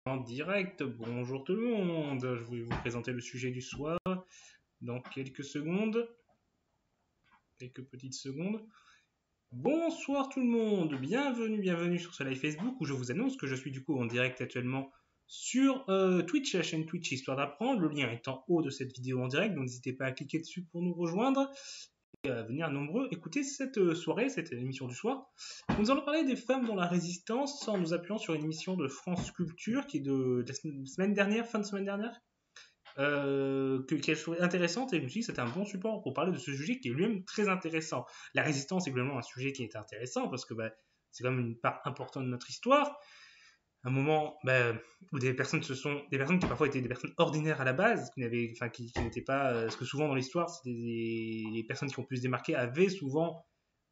En direct, bonjour tout le monde. Je vais vous présenter le sujet du soir dans quelques secondes. Quelques petites secondes. Bonsoir tout le monde, bienvenue sur ce live Facebook où je vous annonce que je suis du coup en direct actuellement sur Twitch, la chaîne Twitch Histoire d'apprendre. Le lien est en haut de cette vidéo en direct, donc n'hésitez pas à cliquer dessus pour nous rejoindre et à venir nombreux écouter cette soirée, cette émission du soir. Nous allons parler des femmes dans la résistance en nous appuyant sur une émission de France Culture qui est de la semaine dernière, fin de semaine dernière, que je trouvais intéressante, et je me suis dit que c'était un bon support pour parler de ce sujet qui est lui-même très intéressant. La résistance est vraiment un sujet qui est intéressant parce que c'est quand même une part importante de notre histoire. Un moment où des personnes qui parfois étaient des personnes ordinaires à la base, qui n'étaient pas, parce que souvent dans l'histoire, les personnes qui ont pu se démarquer avaient souvent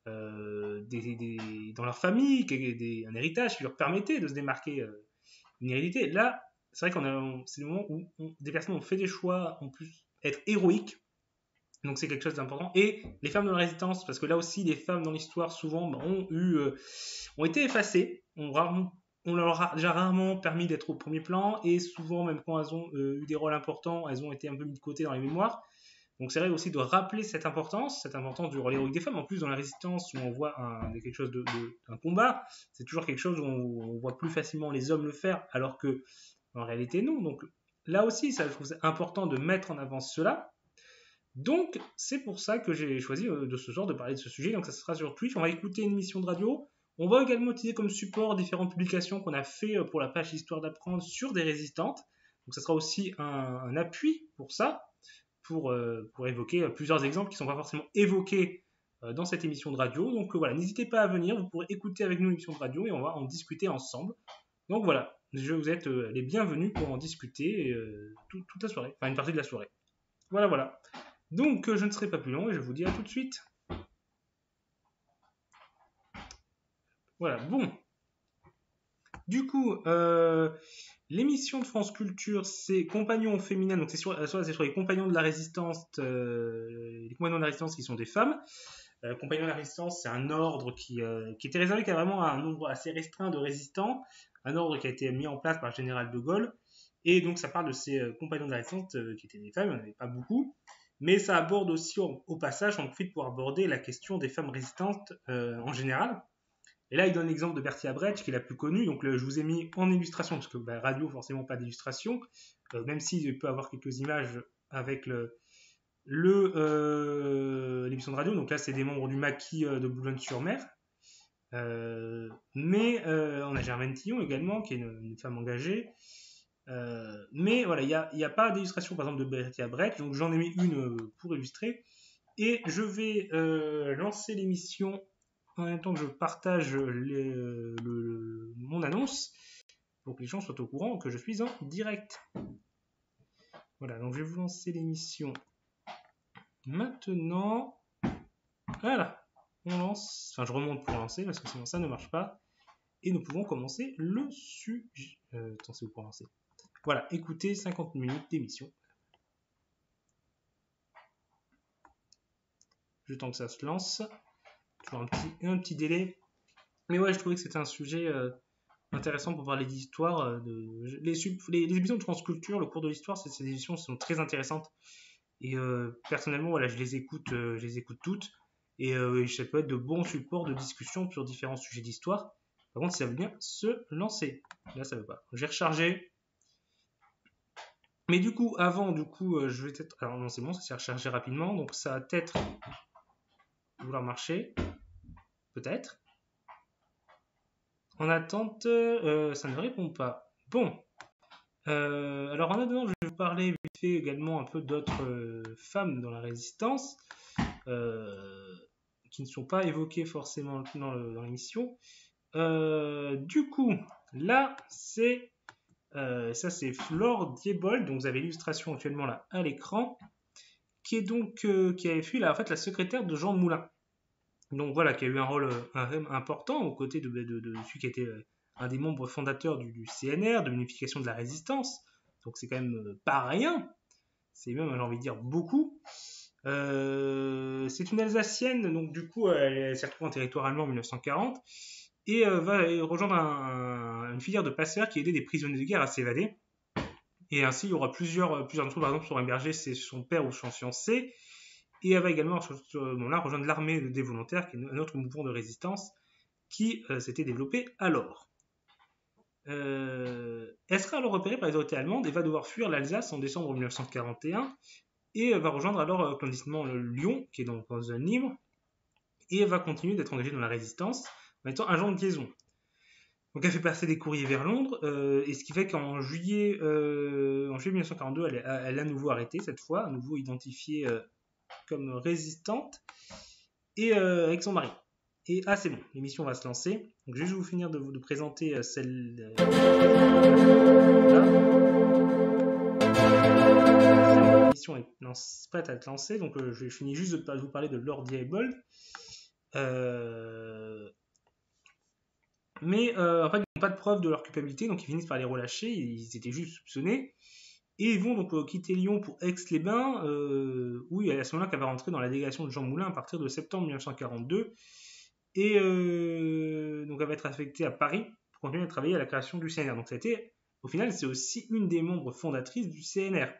dans leur famille un héritage qui leur permettait de se démarquer, une hérédité. Là, c'est vrai c'est le moment où des personnes ont fait des choix en plus être héroïques, donc c'est quelque chose d'important. Et les femmes de la résistance, parce que là aussi les femmes dans l'histoire souvent ont été effacées, on leur a déjà rarement permis d'être au premier plan, et souvent même quand elles ont eu des rôles importants, elles ont été un peu mises de côté dans les mémoires. Donc c'est vrai aussi de rappeler cette importance du rôle héroïque des femmes. En plus, dans la résistance, où on voit quelque chose d'un combat, c'est toujours quelque chose où on voit plus facilement les hommes le faire, alors que en réalité non. Donc là aussi, je trouve c'est important de mettre en avant cela. Donc c'est pour ça que j'ai choisi de ce soir de parler de ce sujet. Donc ça sera sur Twitch. On va écouter une émission de radio. On va également utiliser comme support différentes publications qu'on a fait pour la page Histoire d'apprendre sur des résistantes. Donc ça sera aussi un appui pour ça, pour évoquer plusieurs exemples qui ne sont pas forcément évoqués dans cette émission de radio. Donc voilà, n'hésitez pas à venir, vous pourrez écouter avec nous l'émission de radio et on va en discuter ensemble. Donc voilà, vous êtes les bienvenus pour en discuter toute la soirée, enfin une partie de la soirée. Voilà. Donc je ne serai pas plus long et je vous dis à tout de suite. Voilà, bon. Du coup, l'émission de France Culture, c'est Compagnons féminins, donc c'est sur les compagnons de la résistance, les compagnons de la résistance qui sont des femmes. Compagnons de la résistance, c'est un ordre qui était réservé qu'à vraiment un nombre assez restreint de résistants, un ordre qui a été mis en place par le général de Gaulle, et donc ça parle de ces compagnons de la résistance qui étaient des femmes, il n'y en avait pas beaucoup, mais ça aborde aussi au passage, on profite pour aborder la question des femmes résistantes en général. Et là, il donne l'exemple de Bertie Brecht, qui est la plus connue. Donc, je vous ai mis en illustration, parce que radio, forcément, pas d'illustration, même s'il peut avoir quelques images avec l'émission de radio. Donc là, c'est des membres du maquis de Boulogne-sur-Mer. Mais on a Germaine Tillon également, qui est une femme engagée. Mais voilà, il n'y a pas d'illustration, par exemple, de Bertie Brecht. Donc, j'en ai mis une pour illustrer. Et je vais lancer l'émission en même temps que je partage mon annonce pour que les gens soient au courant que je suis en direct. Voilà, donc je vais vous lancer l'émission maintenant. Voilà, on lance. Enfin, je remonte pour lancer parce que sinon ça ne marche pas. Et nous pouvons commencer le sujet. Attends, c'est où pour lancer. Voilà, écoutez 50 minutes d'émission. Le temps que ça se lance. Toujours un petit délai. Mais ouais, je trouvais que c'était un sujet intéressant pour parler d'histoire. Les émissions de France Culture, le cours de l'histoire, ces émissions sont très intéressantes. Et personnellement, voilà, je les écoute toutes. Et ça peut être de bons supports de discussion sur différents sujets d'histoire. Par contre, si ça veut bien se lancer. Là, ça veut pas. J'ai rechargé. Mais du coup, je vais peut-être... Alors non, c'est bon, ça s'est rechargé rapidement. Donc ça va peut-être vouloir marcher. Peut-être. En attente, ça ne répond pas. Bon. Alors en attendant, je vais vous parler vite fait également un peu d'autres femmes dans la résistance qui ne sont pas évoquées forcément dans l'émission. Du coup, là, ça c'est Flore Diebold, donc vous avez l'illustration actuellement là à l'écran, qui est donc qui avait fui en fait la secrétaire de Jean Moulin. Donc voilà, qui a eu un rôle important aux côtés de celui qui était un des membres fondateurs du CNR, de l'unification de la résistance. Donc c'est quand même pas rien. C'est même, j'ai envie de dire, beaucoup. C'est une Alsacienne, donc du coup, elle s'est retrouvée en territoire allemand en 1940. et va rejoindre une filière de passeurs qui aidait des prisonniers de guerre à s'évader. Et ainsi, il y aura plusieurs d'entre eux, par exemple, seront hébergés chez son père ou son fiancé. Et elle va également, sur ce moment-là, rejoindre l'armée des volontaires, qui est un autre mouvement de résistance qui s'était développé alors. Elle sera alors repérée par les autorités allemandes et va devoir fuir l'Alsace en décembre 1941 et va rejoindre alors clandestinement Lyon, qui est donc dans zone libre, et elle va continuer d'être engagée dans la résistance en étant agent de liaison. Donc elle fait passer des courriers vers Londres, et ce qui fait qu'en juillet 1942, elle est à nouveau arrêtée, cette fois, à nouveau identifiée comme résistante, et avec son mari. Et c'est bon, l'émission va se lancer. Donc je vais vous finir de présenter celle là. L'émission est prête à être lancée, donc je finis juste de vous parler de Lord Diebold. Mais en fait, ils n'ont pas de preuve de leur culpabilité, donc ils finissent par les relâcher, ils étaient juste soupçonnés. Et ils vont donc quitter Lyon pour Aix-les-Bains, où il y a à ce moment-là qu'elle va rentrer dans la délégation de Jean Moulin à partir de septembre 1942. Et donc elle va être affectée à Paris pour continuer à travailler à la création du CNR. Donc au final, c'est aussi une des membres fondatrices du CNR.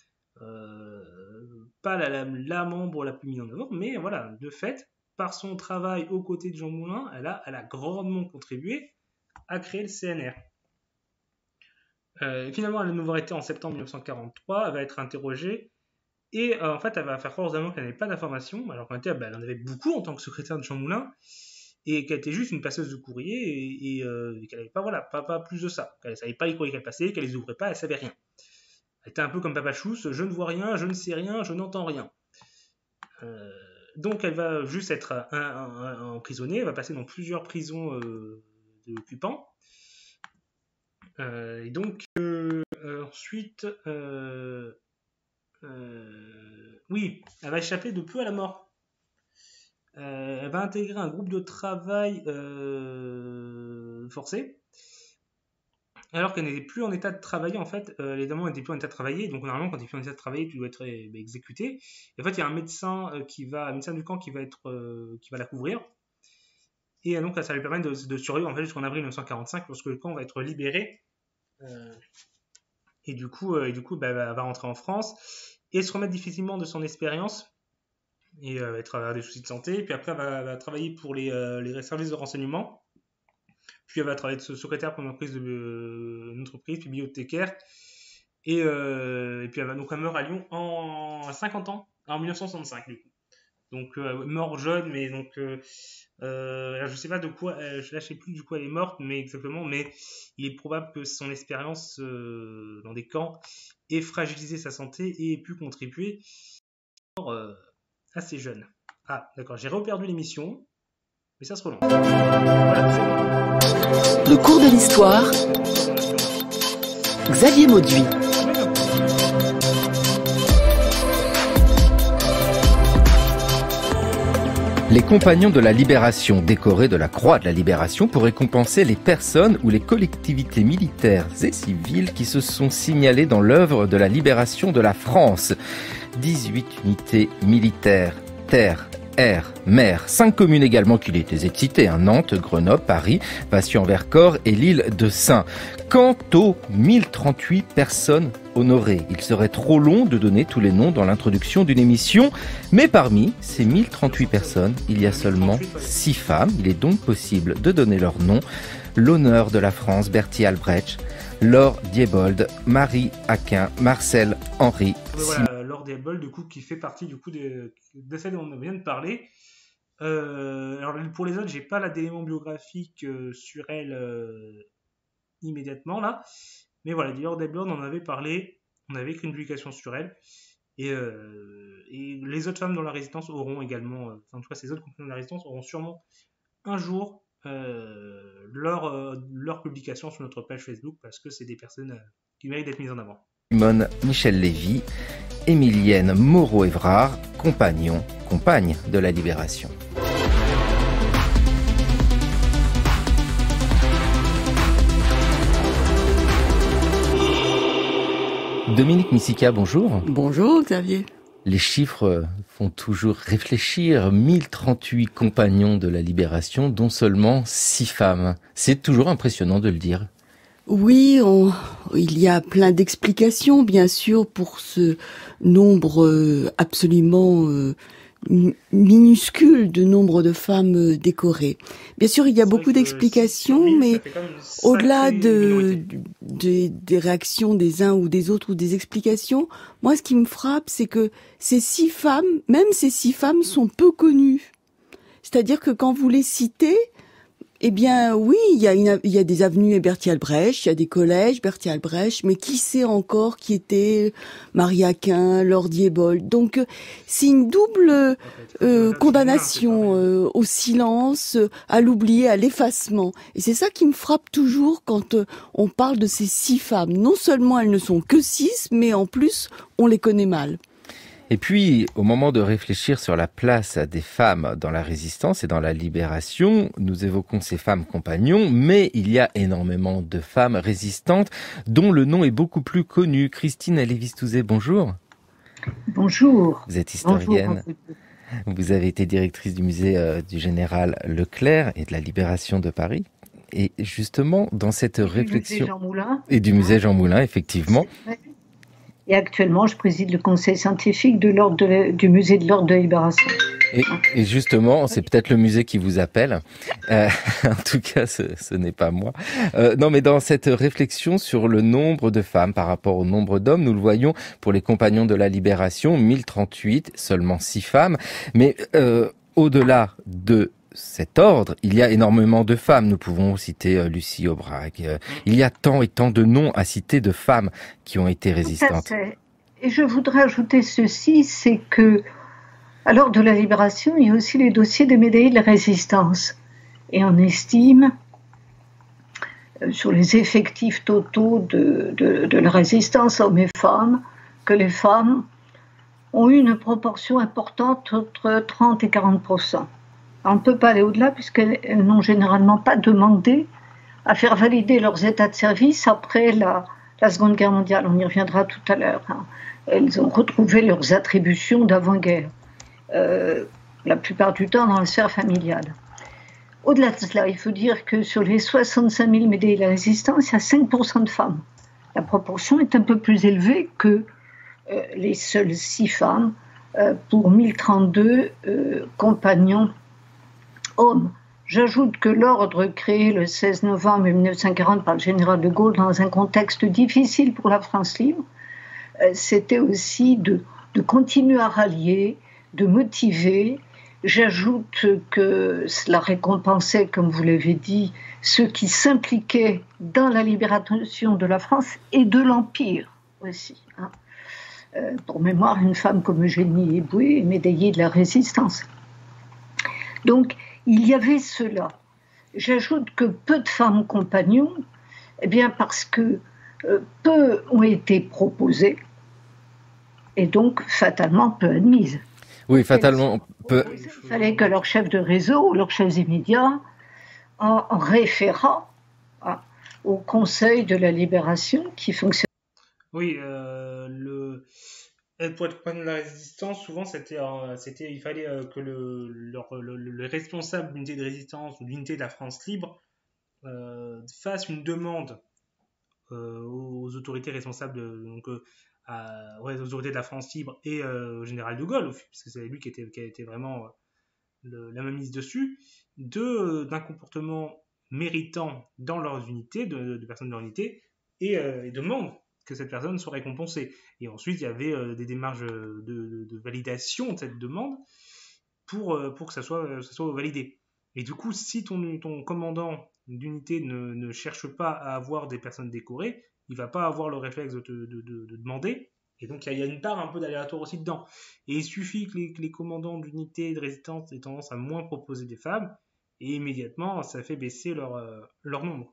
Pas la membre la plus mise en avant, mais voilà, de fait, par son travail aux côtés de Jean Moulin, elle a grandement contribué à créer le CNR. Finalement, elle va nous arrêter en septembre 1943, elle va être interrogée, et en fait, elle va faire croire aux Allemands qu'elle n'avait pas d'informations, alors qu'en réalité, elle en avait beaucoup en tant que secrétaire de Jean Moulin, et qu'elle était juste une passeuse de courrier, et qu'elle n'avait pas plus de ça. Qu'elle ne savait pas les courriers qu'elle passait, qu'elle les ouvrait pas, elle savait rien. Elle était un peu comme Papa Chousse, je ne vois rien, je ne sais rien, je n'entends rien. Donc elle va juste être emprisonnée, elle va passer dans plusieurs prisons d'occupants. Et donc ensuite, oui, elle va échapper de peu à la mort. Elle va intégrer un groupe de travail forcé. Alors qu'elle n'était plus en état de travailler, en fait, les Allemands n'étaient plus en état de travailler, donc normalement, quand tu es plus en état de travailler, tu dois être exécuté. Et en fait, il y a un médecin du camp qui va la couvrir. Et donc, ça lui permet de survivre en fait, jusqu'en avril 1945, lorsque le camp va être libéré. Et du coup, elle va rentrer en France et se remettre difficilement de son expérience. Et elle va avoir des soucis de santé. Et puis après, elle va travailler pour les services de renseignement. Puis elle va travailler de secrétaire pour une entreprise bibliothécaire. Et puis elle meurt à Lyon à 50 ans, en 1965 du coup. Donc mort jeune, mais donc je sais pas de quoi, je ne sais plus du coup elle est morte, mais exactement, mais il est probable que son expérience dans des camps ait fragilisé sa santé et ait pu contribuer assez jeune. Ah d'accord, j'ai reperdu l'émission. Mais ça se relance. Voilà, c'est bon. Le cours de l'histoire. Xavier Mauduit. Les compagnons de la Libération, décorés de la Croix de la Libération pour récompenser les personnes ou les collectivités militaires et civiles qui se sont signalées dans l'œuvre de la libération de la France. 18 unités militaires, terre, air, mer, 5 communes également qui les citées, Nantes, Grenoble, Paris, Passy-en-Vercors et l'île de Saint. Quant aux 1038 personnes honorées, il serait trop long de donner tous les noms dans l'introduction d'une émission, mais parmi ces 1038 personnes, il y a seulement 6 femmes. Il est donc possible de donner leurs noms. L'honneur de la France, Berthier Albrecht, Laure Diebold, Marie Aquin, Marcel Henry. Voilà, Laure Diebold, du coup, qui fait partie du coup de celle dont on vient de parler. Alors pour les autres, j'ai pas d'éléments biographiques sur elle immédiatement là, mais voilà, Laure Diebold, on en avait parlé, on avait écrit une publication sur elle, et les autres femmes dans la résistance auront également, en tout cas ces autres compagnons de la résistance auront sûrement un jour leur publication sur notre page Facebook, parce que c'est des personnes qui méritent d'être mises en avant. Simone Michel Lévy, Émilienne Moreau-Évrard, compagne de la Libération. Dominique Missika, bonjour. Bonjour Xavier. Les chiffres font toujours réfléchir. 1038 compagnons de la Libération, dont seulement 6 femmes. C'est toujours impressionnant de le dire. Oui, il y a plein d'explications, bien sûr, pour ce nombre absolument minuscule de nombre de femmes décorées. Bien sûr, il y a beaucoup d'explications, mais au-delà des réactions des uns ou des autres ou des explications, moi, ce qui me frappe, c'est que ces 6 femmes, même ces 6 femmes, sont peu connues. C'est-à-dire que quand vous les citez, eh bien, oui, il y a des avenues Berthier-Albrecht, il y a des collèges Berthier-Albrecht, mais qui sait encore qui était Marie Aquin, Laure Diebold. Donc, c'est une double condamnation au silence, à l'oubli, à l'effacement. Et c'est ça qui me frappe toujours quand on parle de ces 6 femmes. Non seulement elles ne sont que 6, mais en plus, on les connaît mal. Et puis, au moment de réfléchir sur la place des femmes dans la résistance et dans la libération, nous évoquons ces femmes compagnons, mais il y a énormément de femmes résistantes dont le nom est beaucoup plus connu. Christine Lévis-Touzet, bonjour. Bonjour. Vous êtes historienne. Bonjour. Vous avez été directrice du musée du Général Leclerc et de la Libération de Paris. Et justement, dans cette réflexion... Du musée Jean Moulin. Et du musée Jean Moulin, effectivement. Et actuellement, je préside le conseil scientifique du musée de l'Ordre de la Libération. Et justement, c'est peut-être le musée qui vous appelle. En tout cas, ce n'est pas moi. Non, mais dans cette réflexion sur le nombre de femmes par rapport au nombre d'hommes, nous le voyons pour les compagnons de la Libération, 1038, seulement 6 femmes. Mais au-delà de cet ordre, il y a énormément de femmes. Nous pouvons citer Lucie Aubrac. Il y a tant et tant de noms à citer de femmes qui ont été résistantes. Et je voudrais ajouter ceci, c'est que à l'ordre de la Libération, il y a aussi les dossiers des médaillés de la Résistance. Et on estime, sur les effectifs totaux de la Résistance, hommes et femmes, que les femmes ont eu une proportion importante entre 30 et 40%. On ne peut pas aller au-delà puisqu'elles n'ont généralement pas demandé à faire valider leurs états de service après la Seconde Guerre mondiale. On y reviendra tout à l'heure. Elles ont retrouvé leurs attributions d'avant-guerre, la plupart du temps dans la sphère familiale. Au-delà de cela, il faut dire que sur les 65 000 médaillés de la Résistance, il y a 5% de femmes. La proportion est un peu plus élevée que les seules 6 femmes pour 1032 compagnons hommes. J'ajoute que l'ordre créé le 16 novembre 1940 par le général de Gaulle dans un contexte difficile pour la France libre, c'était aussi de continuer à rallier, de motiver. J'ajoute que cela récompensait, comme vous l'avez dit, ceux qui s'impliquaient dans la libération de la France et de l'Empire aussi. Pour mémoire, une femme comme Eugénie Eboué est médaillée de la Résistance. Donc, il y avait cela. J'ajoute que peu de femmes compagnons, eh bien parce que peu ont été proposées et donc fatalement peu admises. Oui, fatalement peu. Il fallait que leur chef de réseau, leurs chefs immédiats, en référant au Conseil de la Libération qui fonctionne. Oui, pour être compagnon de la Résistance, souvent il fallait que le responsable d'unité de résistance ou d'unité de la France libre fasse une demande aux autorités responsables, aux autorités de la France libre et au général de Gaulle, parce que c'est lui qui a été vraiment la main mise dessus, d'un comportement méritant dans leurs unités, de personnes de leur unité, et demande que cette personne soit récompensée. Et ensuite, il y avait des démarches de validation de cette demande pour que ça soit validé. Et du coup, si ton commandant d'unité ne cherche pas à avoir des personnes décorées, il ne va pas avoir le réflexe de demander. Et donc, il y a une part un peu d'aléatoire aussi dedans. Et il suffit que les commandants d'unité de résistance aient tendance à moins proposer des femmes, et immédiatement, ça fait baisser leur nombre.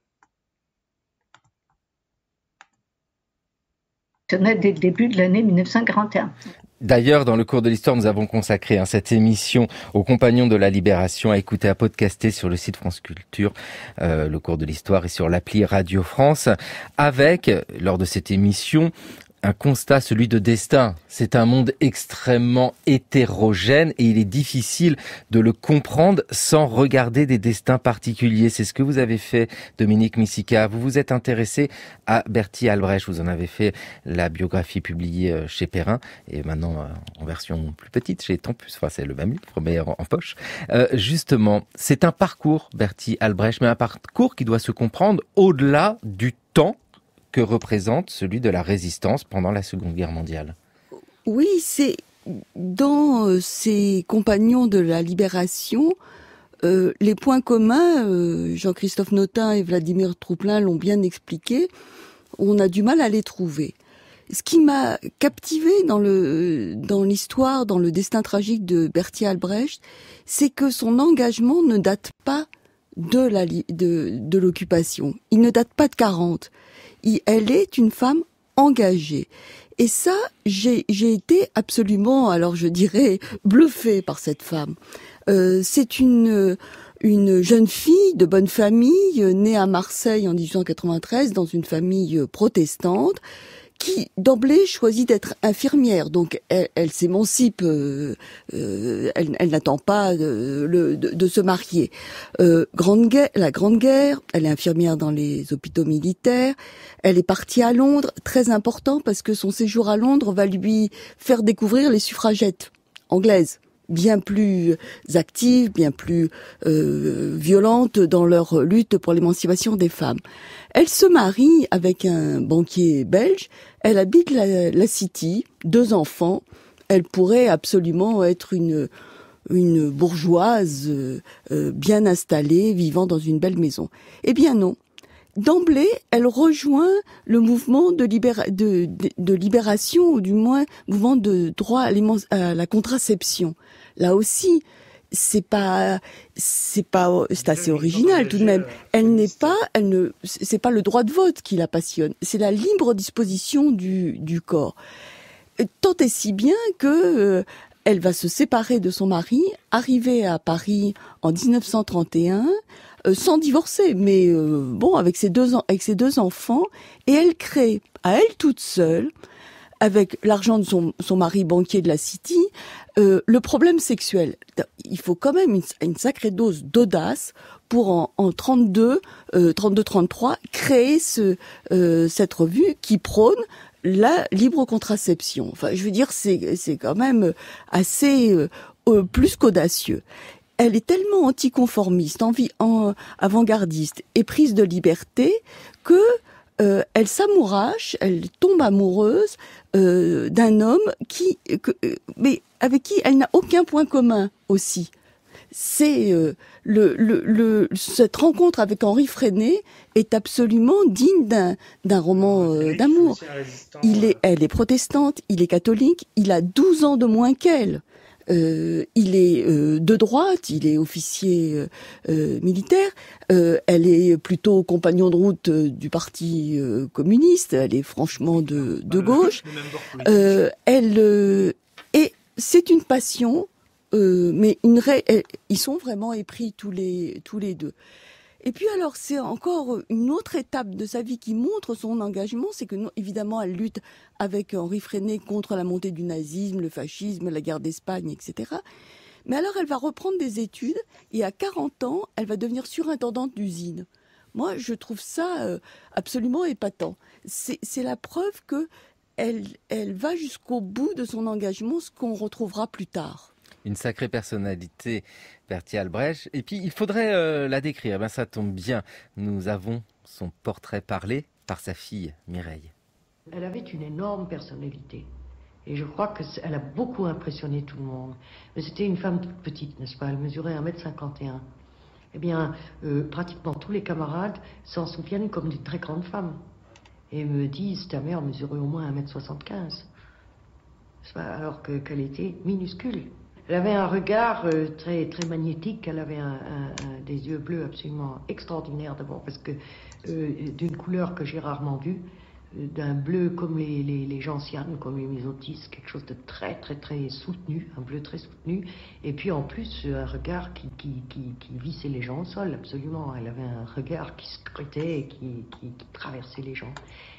Dès le début de l'année 1941. D'ailleurs, dans le cours de l'histoire, nous avons consacré cette émission aux compagnons de la Libération, à écouter, à podcaster sur le site France Culture, le cours de l'histoire, et sur l'appli Radio France, avec, lors de cette émission, un constat, celui de destin. C'est un monde extrêmement hétérogène et il est difficile de le comprendre sans regarder des destins particuliers. C'est ce que vous avez fait, Dominique Missika. Vous vous êtes intéressé à Bertie Albrecht. Vous en avez fait la biographie publiée chez Perrin et maintenant en version plus petite chez Tempus. Enfin, c'est le même livre, mais en poche. Justement, c'est un parcours, Bertie Albrecht, mais un parcours qui doit se comprendre au-delà du temps que représente celui de la résistance pendant la Seconde Guerre mondiale. Oui, c'est dans ces compagnons de la libération, les points communs, Jean-Christophe Notin et Vladimir Trouplin l'ont bien expliqué, on a du mal à les trouver. Ce qui m'a captivé dans l'histoire, dans le destin tragique de Bertie Albrecht, c'est que son engagement ne date pas de l'occupation. Il ne date pas de 40. Elle est une femme engagée. Et ça, j'ai été absolument, alors je dirais, bluffée par cette femme. C'est une jeune fille de bonne famille, née à Marseille en 1893 dans une famille protestante, qui d'emblée choisit d'être infirmière. Donc elle s'émancipe, elle n'attend pas de se marier. La Grande Guerre, elle est infirmière dans les hôpitaux militaires, elle est partie à Londres, très important parce que son séjour à Londres va lui faire découvrir les suffragettes anglaises, bien plus actives, bien plus violentes dans leur lutte pour l'émancipation des femmes. Elle se marie avec un banquier belge, elle habite la City, 2 enfants, elle pourrait absolument être une bourgeoise bien installée, vivant dans une belle maison. Eh bien non. D'emblée, elle rejoint le mouvement de libération, ou du moins mouvement de droit à la contraception. Là aussi, c'est assez original tout de même. C'est pas le droit de vote qui la passionne, c'est la libre disposition du corps. Tant et si bien que elle va se séparer de son mari, arriver à Paris en 1931, sans divorcer, mais avec ses deux enfants, et elle crée à elle toute seule, avec l'argent de son mari banquier de la City, le problème sexuel. Il faut quand même une sacrée dose d'audace pour en 32-33 créer cette revue qui prône la libre contraception. Enfin, je veux dire, c'est quand même assez plus qu'audacieux. Elle est tellement anticonformiste, avant-gardiste et prise de liberté que elle s'amourache, elle tombe amoureuse d'un homme mais avec qui elle n'a aucun point commun aussi. C'est cette rencontre avec Henri Freinet est absolument digne d'un roman d'amour. Elle est protestante, il est catholique, il a 12 ans de moins qu'elle. Il est de droite, il est officier militaire, elle est plutôt compagnon de route du parti communiste, elle est franchement de gauche. Et c'est une passion, mais ils sont vraiment épris tous les deux. Et puis alors, c'est encore une autre étape de sa vie qui montre son engagement, c'est que évidemment, elle lutte avec Henri Freinet contre la montée du nazisme, le fascisme, la guerre d'Espagne, etc. Mais alors, elle va reprendre des études et à 40 ans, elle va devenir surintendante d'usine. Moi, je trouve ça absolument épatant. C'est la preuve que elle va jusqu'au bout de son engagement, ce qu'on retrouvera plus tard. Une sacrée personnalité, Bertie Albrecht. Et puis, il faudrait la décrire. Ben, ça tombe bien. Nous avons son portrait parlé par sa fille, Mireille. Elle avait une énorme personnalité. Et je crois qu'elle a beaucoup impressionné tout le monde. Mais c'était une femme toute petite, n'est-ce pas? Elle mesurait 1m51. Eh bien, pratiquement tous les camarades s'en souviennent comme d'une très grande femme. Et me disent, ta mère mesurait au moins 1m75. Alors qu'elle était minuscule. Elle avait un regard très, très magnétique, elle avait des yeux bleus absolument extraordinaires d'abord, parce que d'une couleur que j'ai rarement vue, d'un bleu comme les gentianes, comme les mésotis, quelque chose de très, très, très soutenu, un bleu très soutenu, et puis en plus un regard qui vissait les gens au sol, absolument. Elle avait un regard qui scrutait et qui traversait les gens.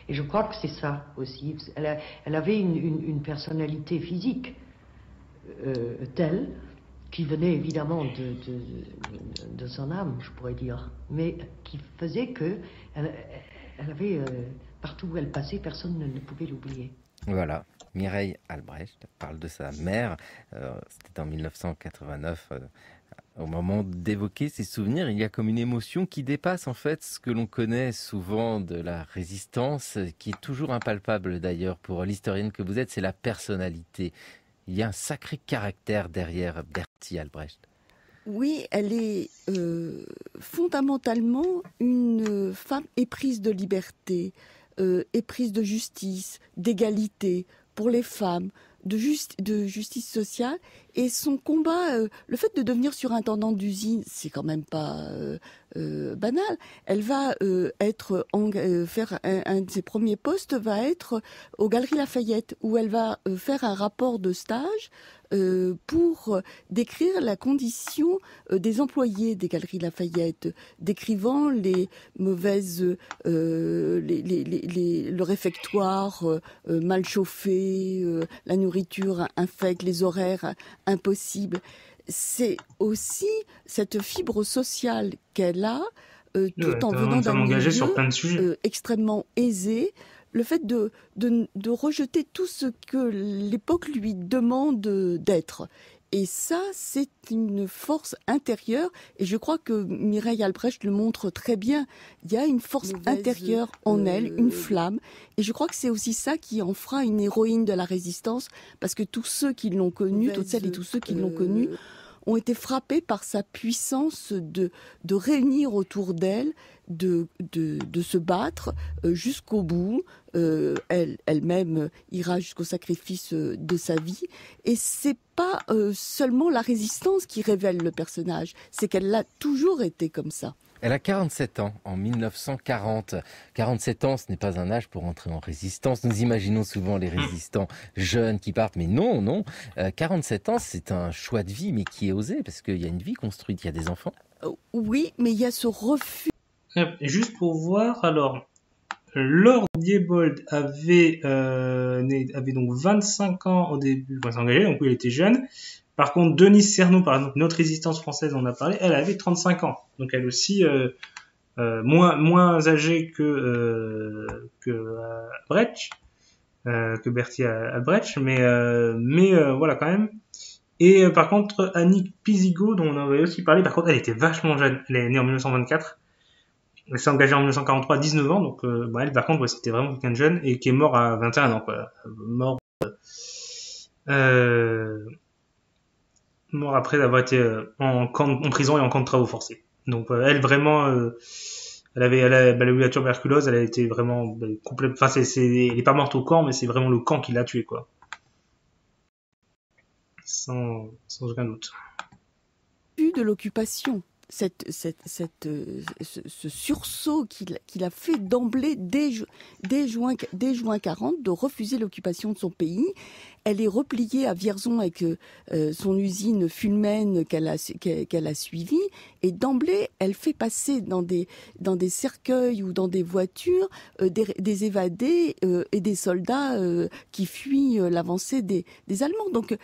Et je crois que c'est ça aussi. Elle avait une personnalité physique telle qui venait évidemment de son âme, je pourrais dire, mais qui faisait que elle avait, partout où elle passait, personne ne pouvait l'oublier. Voilà, Mireille Albrecht parle de sa mère, c'était en 1989. Au moment d'évoquer ces souvenirs, il y a comme une émotion qui dépasse en fait ce que l'on connaît souvent de la résistance, qui est toujours impalpable d'ailleurs pour l'historienne que vous êtes, c'est la personnalité. Il y a un sacré caractère derrière Bertie Albrecht. Oui, elle est fondamentalement une femme éprise de liberté, éprise de justice, d'égalité pour les femmes, de justice sociale. Et son combat, le fait de devenir surintendante d'usine, c'est quand même pas banal. Elle va faire un de ses premiers postes va être aux Galeries Lafayette, où elle va faire un rapport de stage pour décrire la condition des employés des Galeries Lafayette, décrivant les mauvaises, le réfectoire mal chauffé, la nourriture infecte, les horaires impossibles. C'est aussi cette fibre sociale qu'elle a, tout en venant d'un milieu sur plein de sujets. Extrêmement aisé. Le fait de rejeter tout ce que l'époque lui demande d'être. Et ça, c'est une force intérieure. Et je crois que Mireille Albrecht le montre très bien. Il y a une force intérieure en elle, une flamme. Et je crois que c'est aussi ça qui en fera une héroïne de la résistance. Parce que tous ceux qui l'ont connue, toutes celles et tous ceux qui l'ont connue, ont été frappés par sa puissance de réunir autour d'elle, de se battre jusqu'au bout. Elle-même ira jusqu'au sacrifice de sa vie. Et c'est pas seulement la résistance qui révèle le personnage, c'est qu'elle l'a toujours été comme ça. Elle a 47 ans en 1940. 47 ans, ce n'est pas un âge pour entrer en résistance. Nous imaginons souvent les résistants jeunes qui partent, mais non. 47 ans, c'est un choix de vie, mais qui est osé, parce qu'il y a une vie construite, il y a des enfants. Oui, mais il y a ce refus. Et juste pour voir, alors, Laure Diebold avait donc 25 ans au début quand elle s'est engagée, donc il était jeune. Par contre, Denise Cerno, par exemple, notre résistance française, on a parlé, elle avait 35 ans. Donc elle aussi moins âgée que Albrecht, que Bertie Albrecht, mais voilà quand même. Et par contre, Annick Pizzigo, dont on avait aussi parlé, par contre, elle était vachement jeune. Elle est née en 1924. Elle s'est engagée en 1943 à 19 ans, donc elle, par contre, c'était vraiment quelqu'un de jeune et qui est mort à 21 ans, quoi. Mort après avoir été en prison et en camp de travaux forcés. Donc elle vraiment, elle a eu la tuberculose, elle a été vraiment complète. Enfin, elle est pas morte au camp, mais c'est vraiment le camp qui l'a tuée, quoi. Sans aucun doute. De l'occupation. Ce sursaut qu'il a fait d'emblée dès juin 40 de refuser l'occupation de son pays. Elle est repliée à Vierzon avec son usine Fulmen qu'elle a suivie, et d'emblée elle fait passer dans des cercueils ou dans des voitures des évadés et des soldats qui fuient l'avancée des Allemands. Donc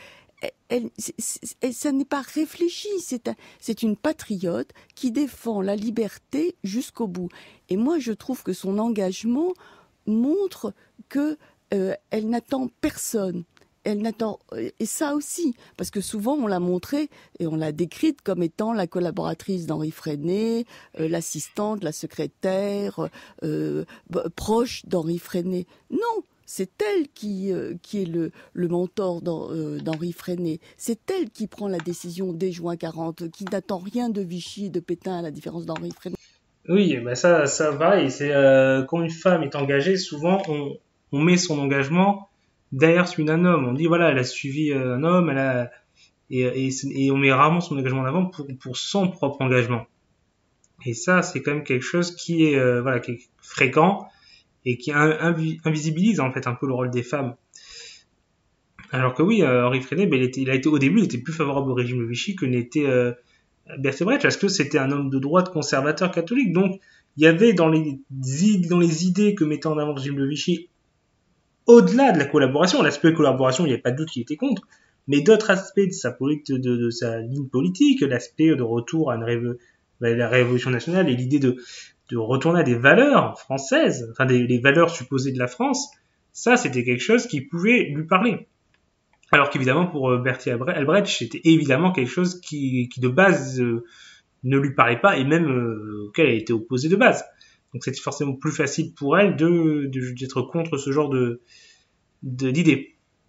ça n'est pas réfléchi, c'est une patriote qui défend la liberté jusqu'au bout. Et moi, je trouve que son engagement montre que elle n'attend personne. Et ça aussi, parce que souvent on l'a montrée et on l'a décrite comme étant la collaboratrice d'Henri Freinet, l'assistante, la secrétaire, proche d'Henri Freinet. Non. C'est elle qui est le mentor d'Henri Freinet. C'est elle qui prend la décision dès juin 40, qui n'attend rien de Vichy et de Pétain, à la différence d'Henri Freinet. Oui, ben ça va. Et c'est quand une femme est engagée, souvent on met son engagement derrière celui d'un homme. On dit voilà, elle a suivi un homme, et on met rarement son engagement en avant pour son propre engagement. Et ça, c'est quand même quelque chose qui est qui est fréquent. Et qui invisibilise en fait un peu le rôle des femmes. Alors que oui, Henri Freinet, au début, il était plus favorable au régime de Vichy que n'était Bertolt Brecht, parce que c'était un homme de droite conservateur catholique, donc il y avait dans les idées que mettait en avant le régime de Vichy, au-delà de la collaboration, l'aspect collaboration, il n'y avait pas de doute qu'il était contre, mais d'autres aspects de sa ligne politique, l'aspect de retour à la révolution nationale et l'idée de retourner à des valeurs françaises, enfin les valeurs supposées de la France, ça c'était quelque chose qui pouvait lui parler. Alors qu'évidemment pour Bertolt Albrecht, c'était évidemment quelque chose qui de base ne lui parlait pas et même auquel elle était opposée de base. Donc c'est forcément plus facile pour elle d'être contre ce genre d'idées.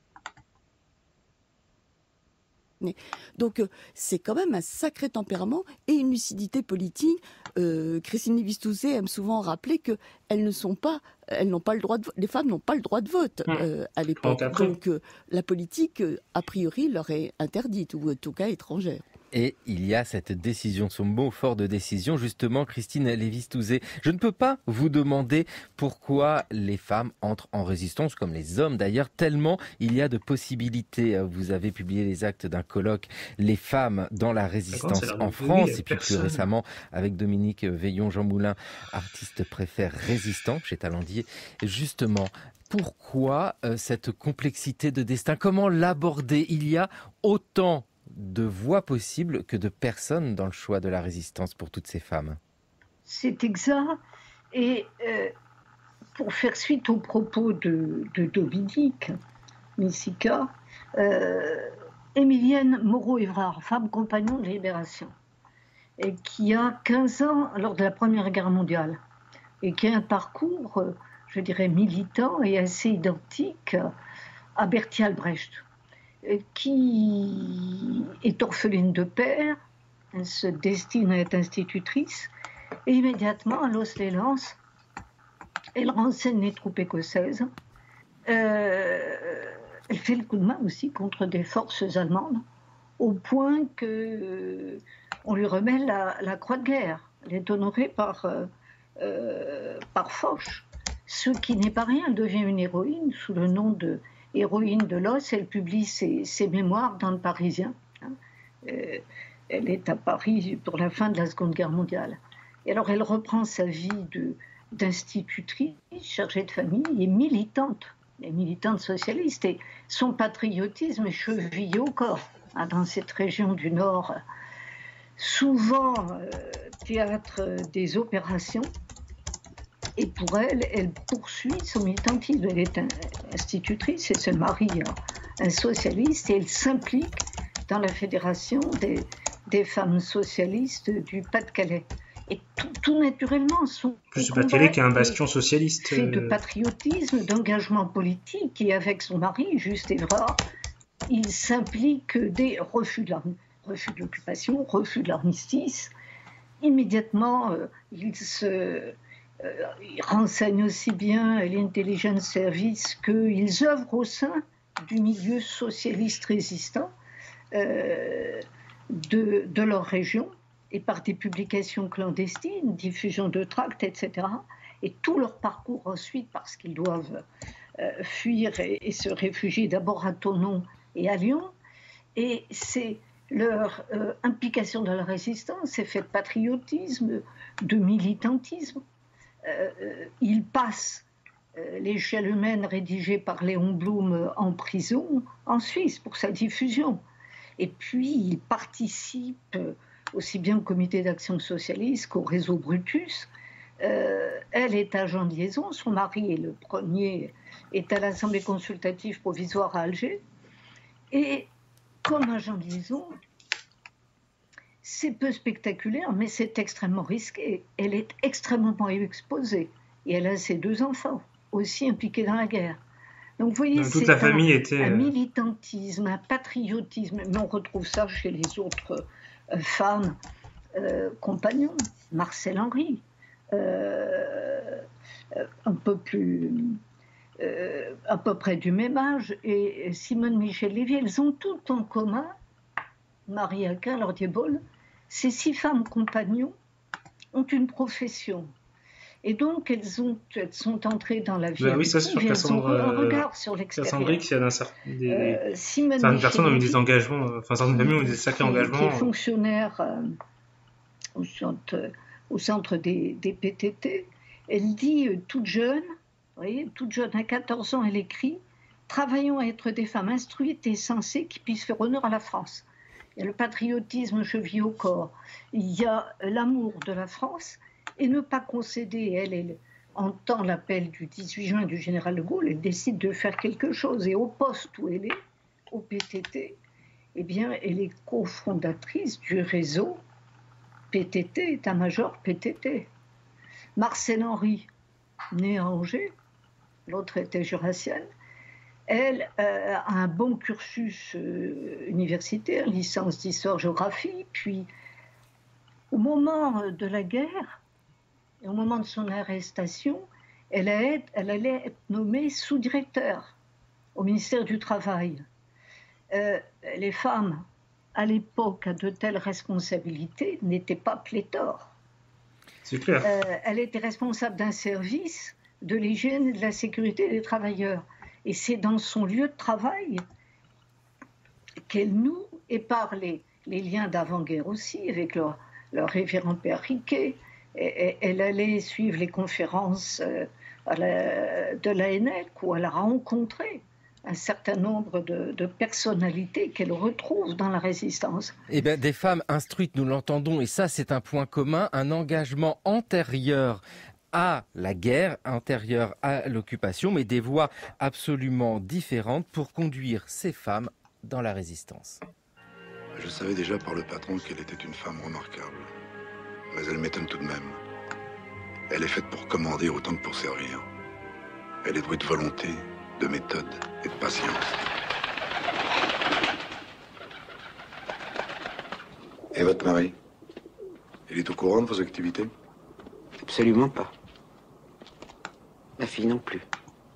Donc c'est quand même un sacré tempérament et une lucidité politique. Christine Lévy-Stouzet aime souvent rappeler que les femmes n'ont pas le droit de vote à l'époque. Donc la politique, a priori, leur est interdite ou en tout cas étrangère. Et il y a cette décision, ce mot fort de décision, justement, Christine Lévy-Stouzet. Je ne peux pas vous demander pourquoi les femmes entrent en résistance, comme les hommes d'ailleurs, tellement il y a de possibilités. Vous avez publié les actes d'un colloque « Les femmes dans la résistance en France » et puis plus récemment avec Dominique Veillon-Jean Moulin, artiste préfère résistant chez Talendier. Justement, pourquoi cette complexité de destin? Comment l'aborder? Il y a autant de voix possibles que de personnes dans le choix de la résistance pour toutes ces femmes. C'est exact. Et pour faire suite aux propos de Dominique Messica, Émilienne Moreau-Évrard, femme compagnon de Libération, et qui a 15 ans lors de la Première Guerre mondiale, et qui a un parcours, je dirais, militant et assez identique à Bertolt Albrecht, qui est orpheline de père, elle se destine à être institutrice, et immédiatement à Los-les-Lances, elle renseigne les troupes écossaises. Elle fait le coup de main aussi contre des forces allemandes, au point qu'on lui remet la croix de guerre. Elle est honorée par Foch, ce qui n'est pas rien. Elle devient une héroïne sous le nom de héroïne de l'os. Elle publie ses mémoires dans le Parisien. Elle est à Paris pour la fin de la Seconde Guerre mondiale. Et alors elle reprend sa vie d'institutrice, chargée de famille et militante socialiste. Et son patriotisme est chevillé au corps dans cette région du Nord, souvent théâtre des opérations. Et pour elle, elle poursuit son militantisme. Elle est institutrice et se marie à un socialiste et elle s'implique dans la fédération des femmes socialistes du Pas-de-Calais. Et tout naturellement, son Pas-de-Calais qui est un bastion socialiste. Fait de patriotisme, d'engagement politique, et avec son mari, Juste Évrard, il s'implique des refus de l'occupation, refus de l'armistice. Immédiatement, il renseigne aussi bien l'Intelligence Service qu'ils œuvrent au sein du milieu socialiste résistant de leur région, et par des publications clandestines, diffusion de tracts, etc. Et tout leur parcours ensuite, parce qu'ils doivent fuir et se réfugier d'abord à Thonon et à Lyon. Et c'est leur implication dans la résistance, c'est fait de patriotisme, de militantisme. Ils passent l'échelle humaine rédigée par Léon Blum en prison en Suisse pour sa diffusion. Et puis ils participent aussi bien au comité d'action socialiste qu'au réseau Brutus. Elle est agent de liaison, son mari est le premier, est à l'Assemblée consultative provisoire à Alger. Et comme agent de liaison, c'est peu spectaculaire, mais c'est extrêmement risqué. Elle est extrêmement exposée. Et elle a ses 2 enfants, aussi impliqués dans la guerre. Donc vous voyez, toute la famille était... un militantisme, un patriotisme. Mais on retrouve ça chez les autres femmes compagnons. Marcel Henry, un peu plus... à peu près du même âge, et Simone Michel-Lévy, elles ont toutes en commun, Marie Aquin, Lordier-Boll, ces 6 femmes compagnons ont une profession. Et donc, elles sont entrées dans la vie. Oui, ça, c'est sûr qu'elles ont un regard sur l'extérieur. Certaines personnes ont eu des engagements, enfin, certaines familles ont eu des sacrés engagements. Qui est fonctionnaire au centre au centre des PTT. Elle dit, toute jeune, vous voyez, toute jeune, à 14 ans, elle écrit « Travaillons à être des femmes instruites et sensées qui puissent faire honneur à la France ». Il y a le patriotisme chevillé au corps, il y a l'amour de la France, et ne pas concéder. Elle entend l'appel du 18 juin du général de Gaulle, elle décide de faire quelque chose, et au poste où elle est, au PTT, eh bien, elle est cofondatrice du réseau PTT, état-major PTT. Marcel Henry, née à Angers, l'autre était jurassienne, elle a un bon cursus universitaire, licence d'histoire-géographie, puis au moment de la guerre, et au moment de son arrestation, elle allait être nommée sous-directeur au ministère du Travail. Les femmes, à l'époque, à de telles responsabilités, n'étaient pas pléthores. C'est clair. Elle était responsable d'un service de l'hygiène et de la sécurité des travailleurs. Et c'est dans son lieu de travail qu'elle noue, et par les liens d'avant-guerre aussi, avec leur révérend père Riquet. Elle allait suivre les conférences de l'ANEC, où elle a rencontré un certain nombre de personnalités qu'elle retrouve dans la résistance. Eh bien, des femmes instruites, nous l'entendons, et ça c'est un point commun, un engagement antérieur à la guerre, antérieur à l'occupation, mais des voies absolument différentes pour conduire ces femmes dans la résistance. Je savais déjà par le patron qu'elle était une femme remarquable. Mais elle m'étonne tout de même. Elle est faite pour commander autant que pour servir. Elle est douée de volonté, de méthode et de patience. Et votre mari? Il est au courant de vos activités? Absolument pas. Ma fille non plus.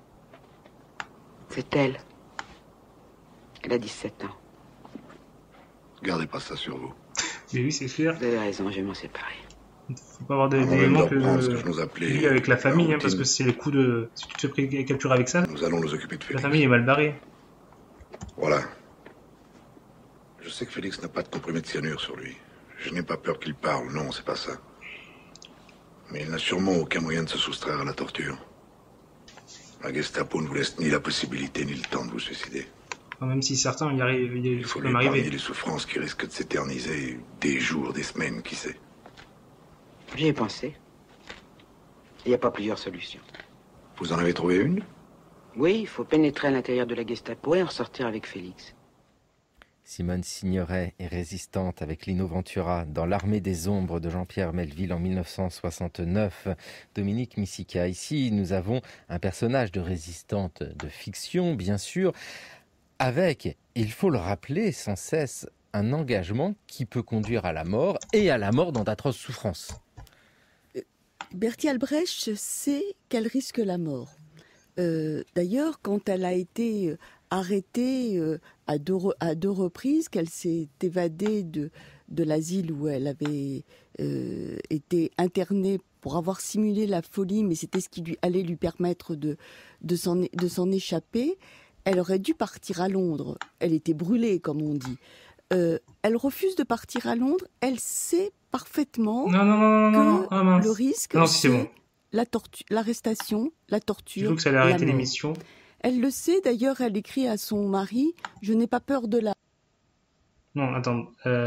C'est elle. Elle a 17 ans. Gardez pas ça sur vous. Mais oui, c'est clair. Vous avez raison, je vais m'en séparer. Faut pas avoir d'éléments que avec la famille, parce que c'est le coup de... Si tu te fais capturer avec ça, nous allons nous occuper de Félix. La famille est mal barrée. Voilà. Je sais que Félix n'a pas de comprimé de cyanure sur lui. Je n'ai pas peur qu'il parle, non, c'est pas ça. Mais il n'a sûrement aucun moyen de se soustraire à la torture. La Gestapo ne vous laisse ni la possibilité ni le temps de vous suicider. Même si certains y arrivent, il faut lui épargner les souffrances qui risquent de s'éterniser des jours, des semaines, qui sait. J'y ai pensé. Il n'y a pas plusieurs solutions. Vous en avez trouvé une? Oui, il faut pénétrer à l'intérieur de la Gestapo et en ressortir avec Félix. Simone Signoret est résistante avec Lino Ventura dans L'Armée des Ombres de Jean-Pierre Melville en 1969. Dominique Missika, ici nous avons un personnage de résistante de fiction, bien sûr, avec, il faut le rappeler sans cesse, un engagement qui peut conduire à la mort et à la mort dans d'atroces souffrances. Bertie Albrecht sait qu'elle risque la mort. D'ailleurs, quand elle a été arrêtée à deux reprises, qu'elle s'est évadée de l'asile où elle avait été internée pour avoir simulé la folie, mais c'était ce qui allait lui permettre de s'en échapper, elle aurait dû partir à Londres. Elle était brûlée, comme on dit. Elle refuse de partir à Londres. Elle sait parfaitement que le risque, c'est l'arrestation, la torture. Je veux que ça allait arrêter l'émission. Elle le sait, d'ailleurs, elle écrit à son mari « Je n'ai pas peur de la... » Non, attends.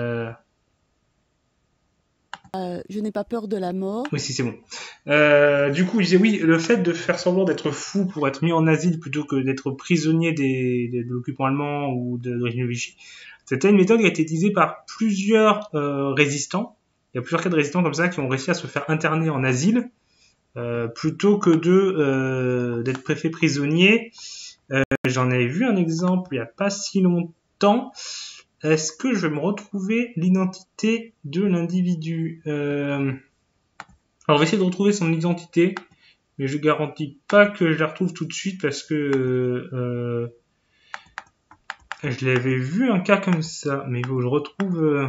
Je n'ai pas peur de la mort. Oui, si, c'est bon. Du coup, il disait oui, le fait de faire semblant d'être fou pour être mis en asile plutôt que d'être prisonnier de l'occupant allemand ou de régime de Vichy, c'était une méthode qui a été utilisée par plusieurs résistants. Il y a plusieurs cas de résistants comme ça qui ont réussi à se faire interner en asile plutôt que d'être fait prisonnier. J'en ai vu un exemple il n'y a pas si longtemps. Est-ce que je vais me retrouver l'identité de l'individu Alors, on va essayer de retrouver son identité, mais je garantis pas que je la retrouve tout de suite parce que je l'avais vu un cas comme ça, mais il faut que je retrouve...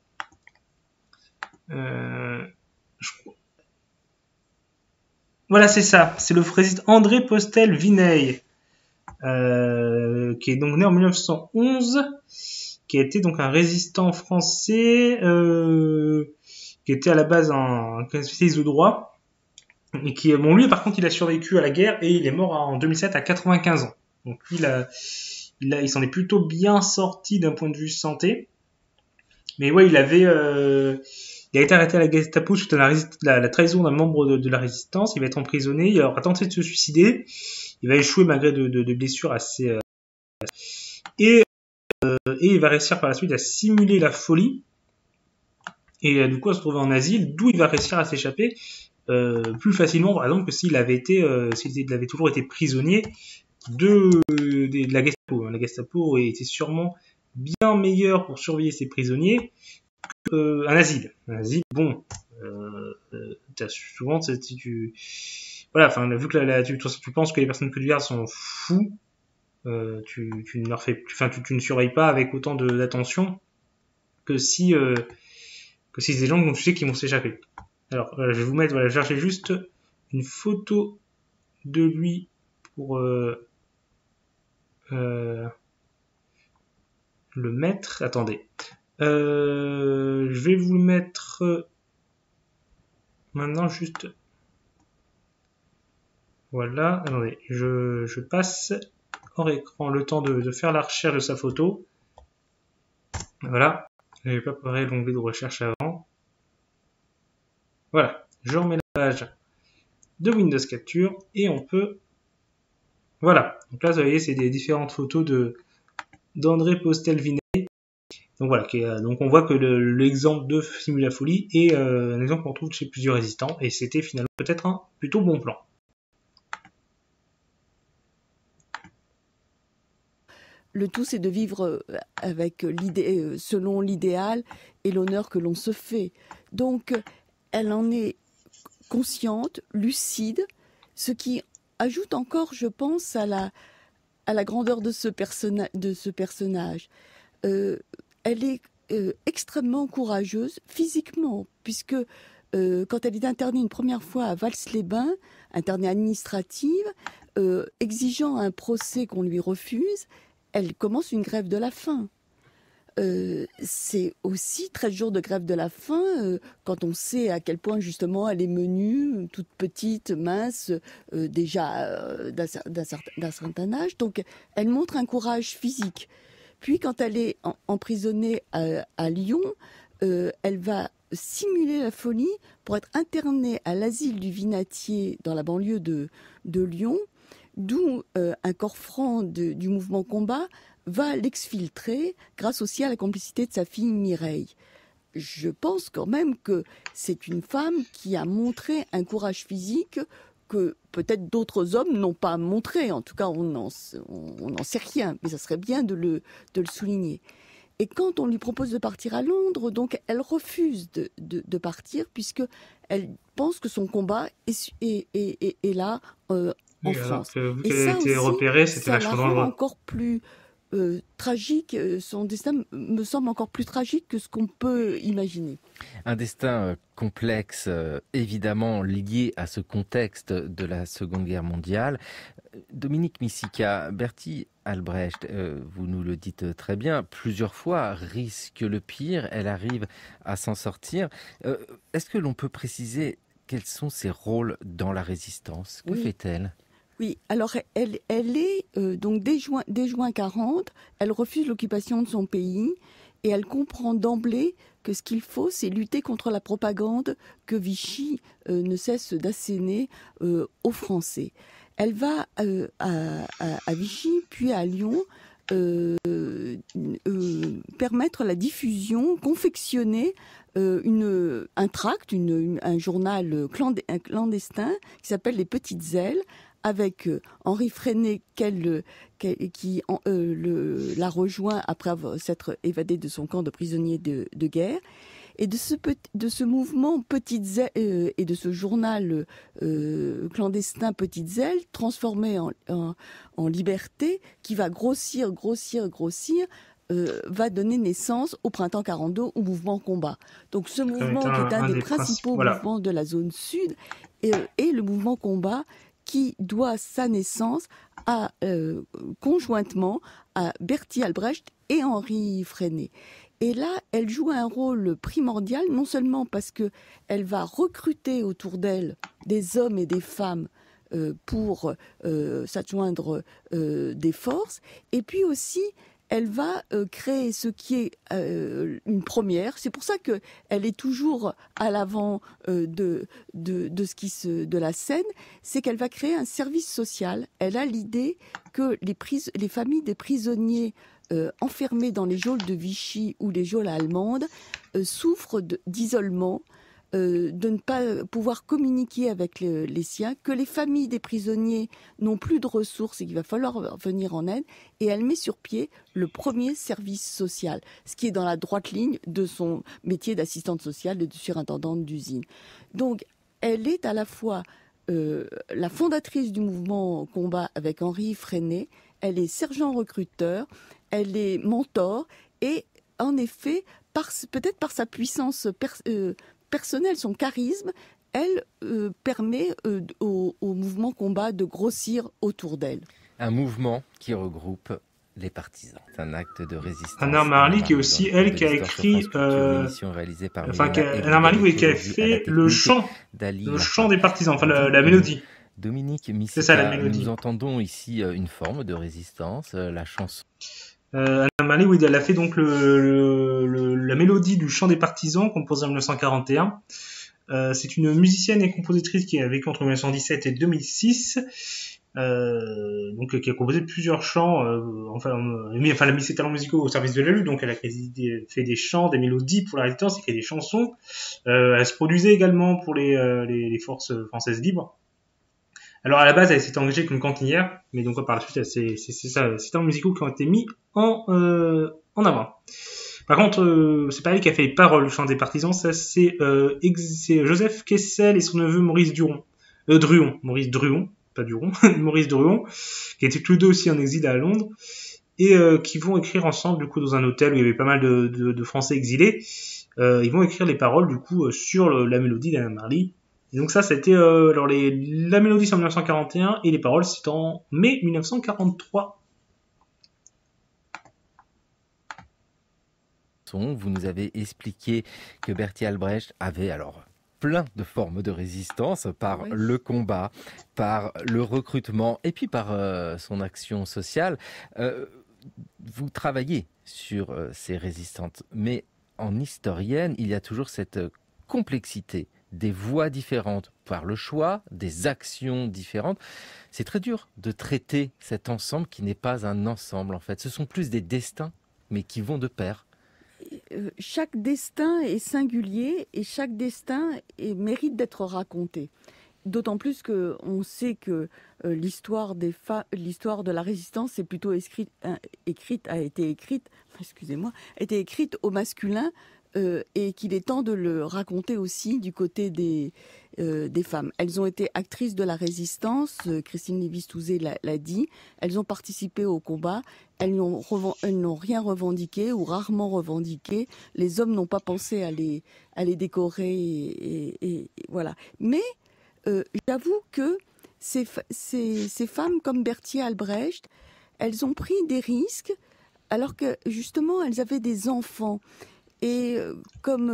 Voilà, c'est ça. C'est le résistant André Postel-Vinay, qui est donc né en 1911, qui a été donc un résistant français qui était à la base un spécialiste de droit, et qui, bon, lui, par contre, il a survécu à la guerre et il est mort en 2007 à 95 ans. Donc lui, il s'en est plutôt bien sorti d'un point de vue santé. Mais ouais, il a été arrêté à la Gestapo suite à la trahison d'un membre de la résistance. Il va être emprisonné. Il aura tenté de se suicider. Il va échouer malgré de blessures assez... Et il va réussir par la suite à simuler la folie. Et du coup, à se trouver en asile, d'où il va réussir à s'échapper plus facilement, par exemple, que s'il avait toujours été prisonnier de la Gestapo. La Gestapo était sûrement bien meilleur pour surveiller ses prisonniers qu'un asile. Un asile, bon, souvent, voilà, enfin, vu que tu penses que les personnes que tu gardes sont fous, tu ne surveilles pas avec autant d'attention que si c'est des gens dont tu sais qu'ils vont s'échapper. Alors, je vais vous mettre, voilà, chercher juste une photo de lui pour le mettre. Attendez. Je vais vous le mettre maintenant juste. Voilà. Attendez. Je passe hors écran le temps de faire la recherche de sa photo. Voilà. Je n'avais pas préparé l'onglet de recherche avant. Voilà. Je remets la page de Windows Capture et on peut. Voilà. Donc là, vous voyez, c'est des différentes photos d'André Postel-Vinay. Donc voilà, donc on voit que l'exemple de Simula Folie est un exemple qu'on trouve chez plusieurs résistants, et c'était finalement peut-être un plutôt bon plan. Le tout, c'est de vivre avec l'idée, selon l'idéal et l'honneur que l'on se fait. Donc, elle en est consciente, lucide, ce qui ajoute encore, je pense, à la grandeur de ce personnage. Elle est extrêmement courageuse physiquement, puisque quand elle est internée une première fois à Vals-les-Bains, internée administrative, exigeant un procès qu'on lui refuse, elle commence une grève de la faim. C'est aussi 13 jours de grève de la faim, quand on sait à quel point justement elle est menue, toute petite, mince, déjà d'un certain âge. Donc elle montre un courage physique. Puis quand elle est emprisonnée à Lyon, elle va simuler la folie pour être internée à l'asile du Vinatier dans la banlieue de Lyon, d'où un corps franc du mouvement combat va l'exfiltrer grâce aussi à la complicité de sa fille Mireille. Je pense quand même que c'est une femme qui a montré un courage physique que peut-être d'autres hommes n'ont pas montré. En tout cas, on n'en sait rien, mais ça serait bien de le souligner. Et quand on lui propose de partir à Londres, donc elle refuse de partir, puisqu'elle pense que son combat est là en France. Vu qu'elle a été repérée, c'était vachement dangereux. Encore plus tragique, son destin me semble encore plus tragique que ce qu'on peut imaginer. Un destin complexe, évidemment lié à ce contexte de la Seconde Guerre mondiale. Dominique Misica, Bertie Albrecht, vous nous le dites très bien, plusieurs fois risque le pire, elle arrive à s'en sortir. Est-ce que l'on peut préciser quels sont ses rôles dans la résistance? Que fait-elle? Oui, alors elle est, donc dès juin 40, elle refuse l'occupation de son pays et elle comprend d'emblée que ce qu'il faut, c'est lutter contre la propagande que Vichy ne cesse d'asséner aux Français. Elle va à Vichy, puis à Lyon, permettre la diffusion, confectionner un tract, un journal clandestin qui s'appelle Les Petites Ailes, avec Henri Freinet qui la rejoint après s'être évadé de son camp de prisonnier de guerre. Et de ce mouvement Petites Ailes et de ce journal clandestin Petites Ailes, transformé en liberté, qui va grossir, va donner naissance au printemps 42, au mouvement combat. Donc ce mouvement qui est un des principaux mouvements de la zone sud est le mouvement combat qui doit sa naissance conjointement à Bertie Albrecht et Henri Freinet. Et là, elle joue un rôle primordial, non seulement parce qu'elle va recruter autour d'elle des hommes et des femmes pour s'adjoindre des forces, et puis aussi elle va créer ce qui est une première. C'est pour ça qu'elle est toujours à l'avant de la scène, c'est qu'elle va créer un service social. Elle a l'idée que les familles des prisonniers enfermés dans les geôles de Vichy ou les geôles allemandes souffrent d'isolement, de ne pas pouvoir communiquer avec les siens, que les familles des prisonniers n'ont plus de ressources et qu'il va falloir venir en aide. Et elle met sur pied le premier service social, ce qui est dans la droite ligne de son métier d'assistante sociale et de surintendante d'usine. Donc, elle est à la fois la fondatrice du mouvement combat avec Henri Freinet, elle est sergent recruteur, elle est mentor et en effet, peut-être par sa puissance personnelle, son charisme, elle permet au mouvement combat de grossir autour d'elle. Un mouvement qui regroupe les partisans. C'est un acte de résistance. Anna Marly, qui est aussi elle qui a écrit, Anna Marly, qui a fait le chant des partisans, enfin la mélodie. Dominique Missika, c'est ça, la mélodie. Nous entendons ici une forme de résistance, la chanson. Anna Marly, oui, elle a fait donc la mélodie du chant des partisans, composée en 1941. C'est une musicienne et compositrice qui a vécu entre 1917 et 2006, donc qui a composé plusieurs chants. Elle a mis ses talents musicaux au service de la lutte, donc elle a fait des chants, des mélodies pour la résistance, écrit des chansons. Elle se produisait également pour les forces françaises libres. Alors à la base, elle s'était engagée comme cantinière, mais donc par la suite, c'est ces talents musicaux qui ont été mis en avant. Par contre, c'est pas elle qui a fait les paroles du chant des partisans, ça c'est Joseph Kessel et son neveu Maurice Druon, Maurice Druon, pas Duron, Maurice Druon, qui étaient tous les deux aussi en exil à Londres, et qui vont écrire ensemble du coup dans un hôtel où il y avait pas mal de Français exilés. Ils vont écrire les paroles du coup sur la mélodie d'Anna Marly. Et donc ça, c'était la mélodie c'est en 1941 et les paroles c'est en mai 1943. Vous nous avez expliqué que Bertolt Albrecht avait alors plein de formes de résistance par le combat, par le recrutement et puis par son action sociale. Vous travaillez sur ces résistantes, mais en historienne, il y a toujours cette complexité des voix différentes par le choix, des actions différentes. C'est très dur de traiter cet ensemble qui n'est pas un ensemble en fait. Ce sont plus des destins, mais qui vont de pair. Chaque destin est singulier et chaque destin mérite d'être raconté. D'autant plus qu'on sait que l'histoire de la résistance est plutôt a été écrite au masculin et qu'il est temps de le raconter aussi du côté des femmes. Elles ont été actrices de la résistance, Christine Lévy-Stouzet l'a dit, elles ont participé au combat, elles n'ont rien revendiqué ou rarement revendiqué, les hommes n'ont pas pensé à les décorer et voilà. Mais j'avoue que ces femmes comme Bertolt Albrecht, elles ont pris des risques alors que justement elles avaient des enfants. Et comme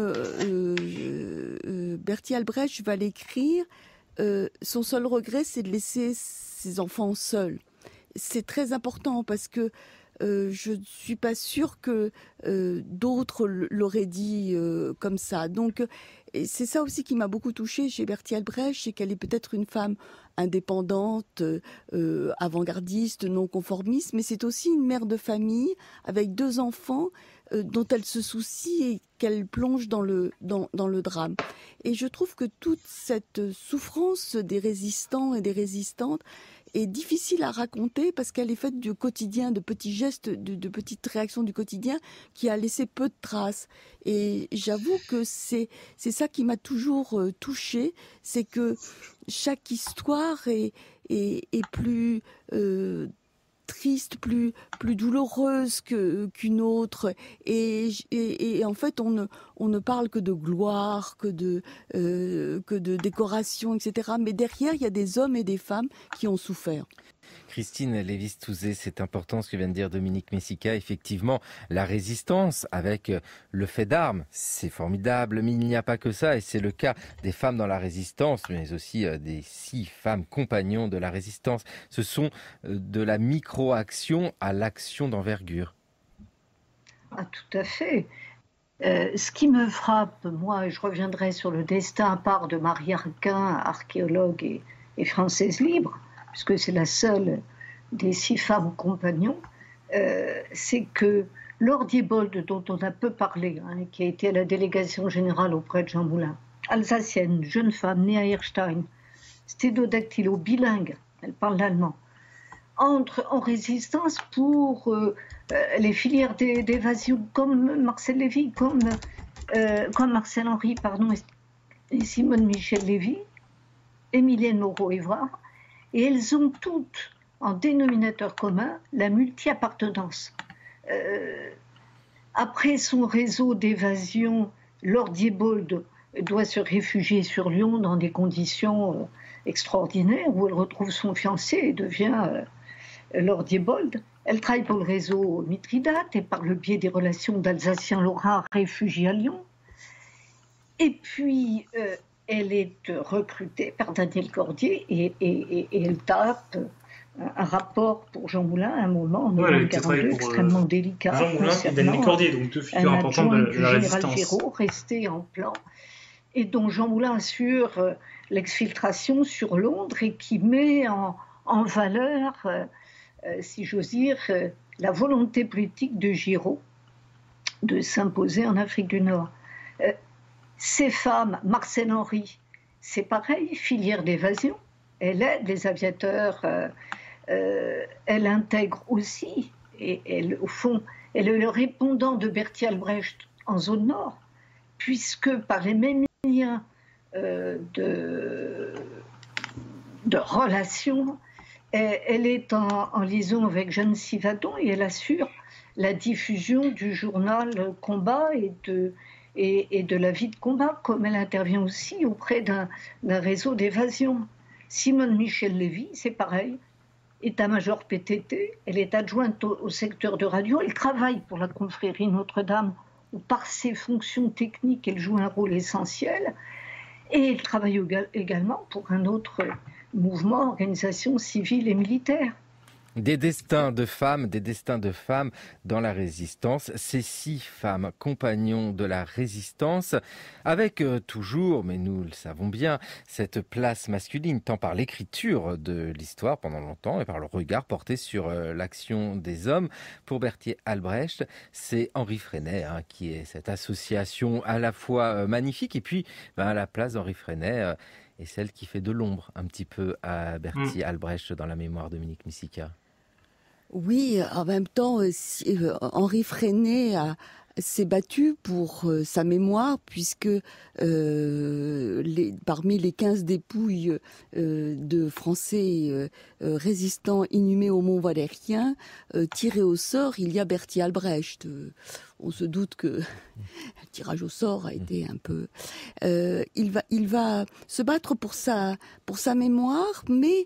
Bertolt Albrecht va l'écrire, son seul regret, c'est de laisser ses enfants seuls. C'est très important parce que je ne suis pas sûre que d'autres l'auraient dit comme ça. Donc, c'est ça aussi qui m'a beaucoup touchée chez Bertolt Albrecht, c'est qu'elle est peut-être une femme indépendante, avant-gardiste, non conformiste, mais c'est aussi une mère de famille avec 2 enfants dont elle se soucie et qu'elle plonge dans le drame. Et je trouve que toute cette souffrance des résistants et des résistantes est difficile à raconter parce qu'elle est faite du quotidien, de petits gestes, de petites réactions du quotidien qui a laissé peu de traces. Et j'avoue que c'est ça qui m'a toujours touchée, c'est que chaque histoire est plus triste, plus douloureuse qu'une autre, et en fait on ne parle que de gloire, que de décoration, etc. Mais derrière il y a des hommes et des femmes qui ont souffert. Christine Lévy-Stouzet, c'est important ce que vient de dire Dominique Messica. Effectivement, la résistance avec le fait d'armes, c'est formidable, mais il n'y a pas que ça, et c'est le cas des femmes dans la résistance, mais aussi des 6 femmes compagnons de la résistance. Ce sont de la micro-action à l'action d'envergure. Ah, tout à fait. Ce qui me frappe, moi, et je reviendrai sur le destin à part de Marie Arquin, archéologue et française libre, puisque c'est la seule des 6 femmes compagnons, c'est que Laure Diebold, dont on a peu parlé, qui a été à la délégation générale auprès de Jean Moulin, alsacienne, jeune femme, née à Erstein, sténodactylo, bilingue, elle parle l'allemand, entre en résistance pour les filières d'évasion, comme Marcel Lévy, comme Marcel Henry, et Simone Michel Lévy, Émilienne Moreau-Évrard, et elles ont toutes en dénominateur commun la multi-appartenance. Après son réseau d'évasion, Laure Diebold doit se réfugier sur Lyon dans des conditions extraordinaires où elle retrouve son fiancé et devient Laure Diebold. Elle travaille pour le réseau Mithridate et par le biais des relations d'Alsaciens lorrains réfugiés à Lyon. Et puis, elle est recrutée par Daniel Cordier et elle tape un rapport pour Jean Moulin à un moment en 1942 extrêmement délicat. Jean Moulin et Daniel Cordier, donc 2 figures importantes de la résistance. Général Géraud, resté en plan, et dont Jean Moulin assure l'exfiltration sur Londres et qui met en valeur, si j'ose dire, la volonté politique de Giraud de s'imposer en Afrique du Nord. Ces femmes, Marcel Henry, c'est pareil, filière d'évasion. Elle aide les aviateurs, elle intègre aussi, et elle, au fond, elle est le répondant de Berthier Albrecht en zone nord, puisque par les mêmes liens de relations, elle est en liaison avec Jeanne Sivadon et elle assure la diffusion du journal Combat et de la vie de combat, comme elle intervient aussi auprès d'un réseau d'évasion. Simone Michel Lévy, c'est pareil, état-major PTT, elle est adjointe au secteur de radio, elle travaille pour la confrérie Notre-Dame, où par ses fonctions techniques, elle joue un rôle essentiel, et elle travaille également pour un autre mouvement, organisation civile et militaire. Des destins de femmes dans la résistance. Ces 6 femmes compagnons de la résistance, avec toujours, mais nous le savons bien, cette place masculine, tant par l'écriture de l'histoire pendant longtemps et par le regard porté sur l'action des hommes. Pour Berthier Albrecht, c'est Henri Freinet qui est cette association à la fois magnifique et puis la place d'Henri Freinet est celle qui fait de l'ombre un petit peu à Berthier Albrecht dans la mémoire de Dominique Messica. Oui, en même temps, Henri Freinet s'est battu pour sa mémoire, puisque parmi les 15 dépouilles de Français résistants inhumés au Mont Valérien, tirés au sort, il y a Berthier Albrecht. On se doute que le tirage au sort a été un peu... il va se battre pour sa mémoire, mais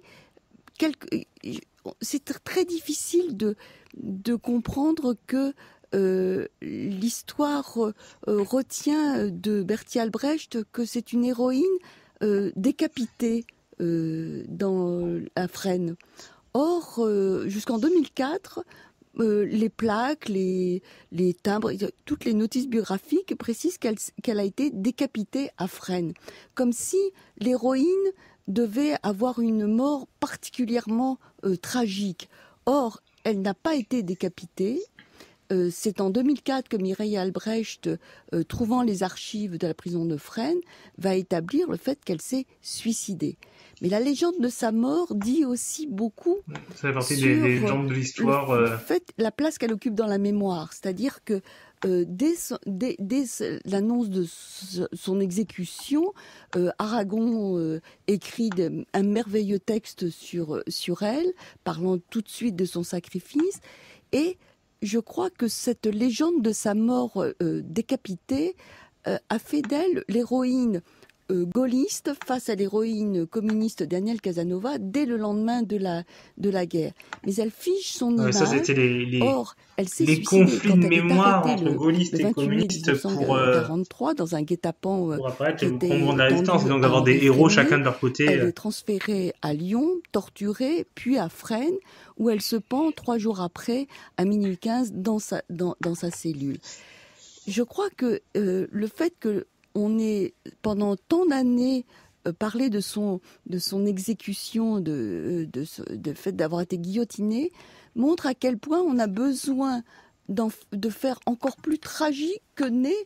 c'est très difficile de comprendre que l'histoire retient de Berthier Albrecht que c'est une héroïne décapitée dans la Fresnes. Or, jusqu'en 2004, les plaques, les timbres, toutes les notices biographiques précisent qu'elle a été décapitée à Fresnes. Comme si l'héroïne devait avoir une mort particulièrement tragique. Or, elle n'a pas été décapitée. C'est en 2004 que Mireille Albrecht, trouvant les archives de la prison de Fresnes, va établir le fait qu'elle s'est suicidée. Mais la légende de sa mort dit aussi beaucoup ça fait partie des légendes de l'histoire. La place qu'elle occupe dans la mémoire. C'est-à-dire que dès l'annonce de son exécution, Aragon écrit un merveilleux texte sur elle, parlant tout de suite de son sacrifice. Et je crois que cette légende de sa mort décapitée a fait d'elle l'héroïne gaulliste face à l'héroïne communiste Danielle Casanova dès le lendemain de la guerre. Mais elle fige son image. Ça, c'était Or, elle s'est les suicidée conflits quand de elle est mémoire arrêtée entre gaullistes le et 28 mai communistes 1943 dans un guet-apens pour apparaître qui le était mouvement de la résistance, tendu donc à d'avoir des Henri héros Freinet. chacun de leur côté. Elle est transférée à Lyon, torturée, puis à Fresnes, où elle se pend 3 jours après, à minuit 15, dans sa cellule. Je crois que le fait qu'on ait pendant tant d'années parlé de son exécution, de fait d'avoir été guillotiné, montre à quel point on a besoin de faire encore plus tragique que n'est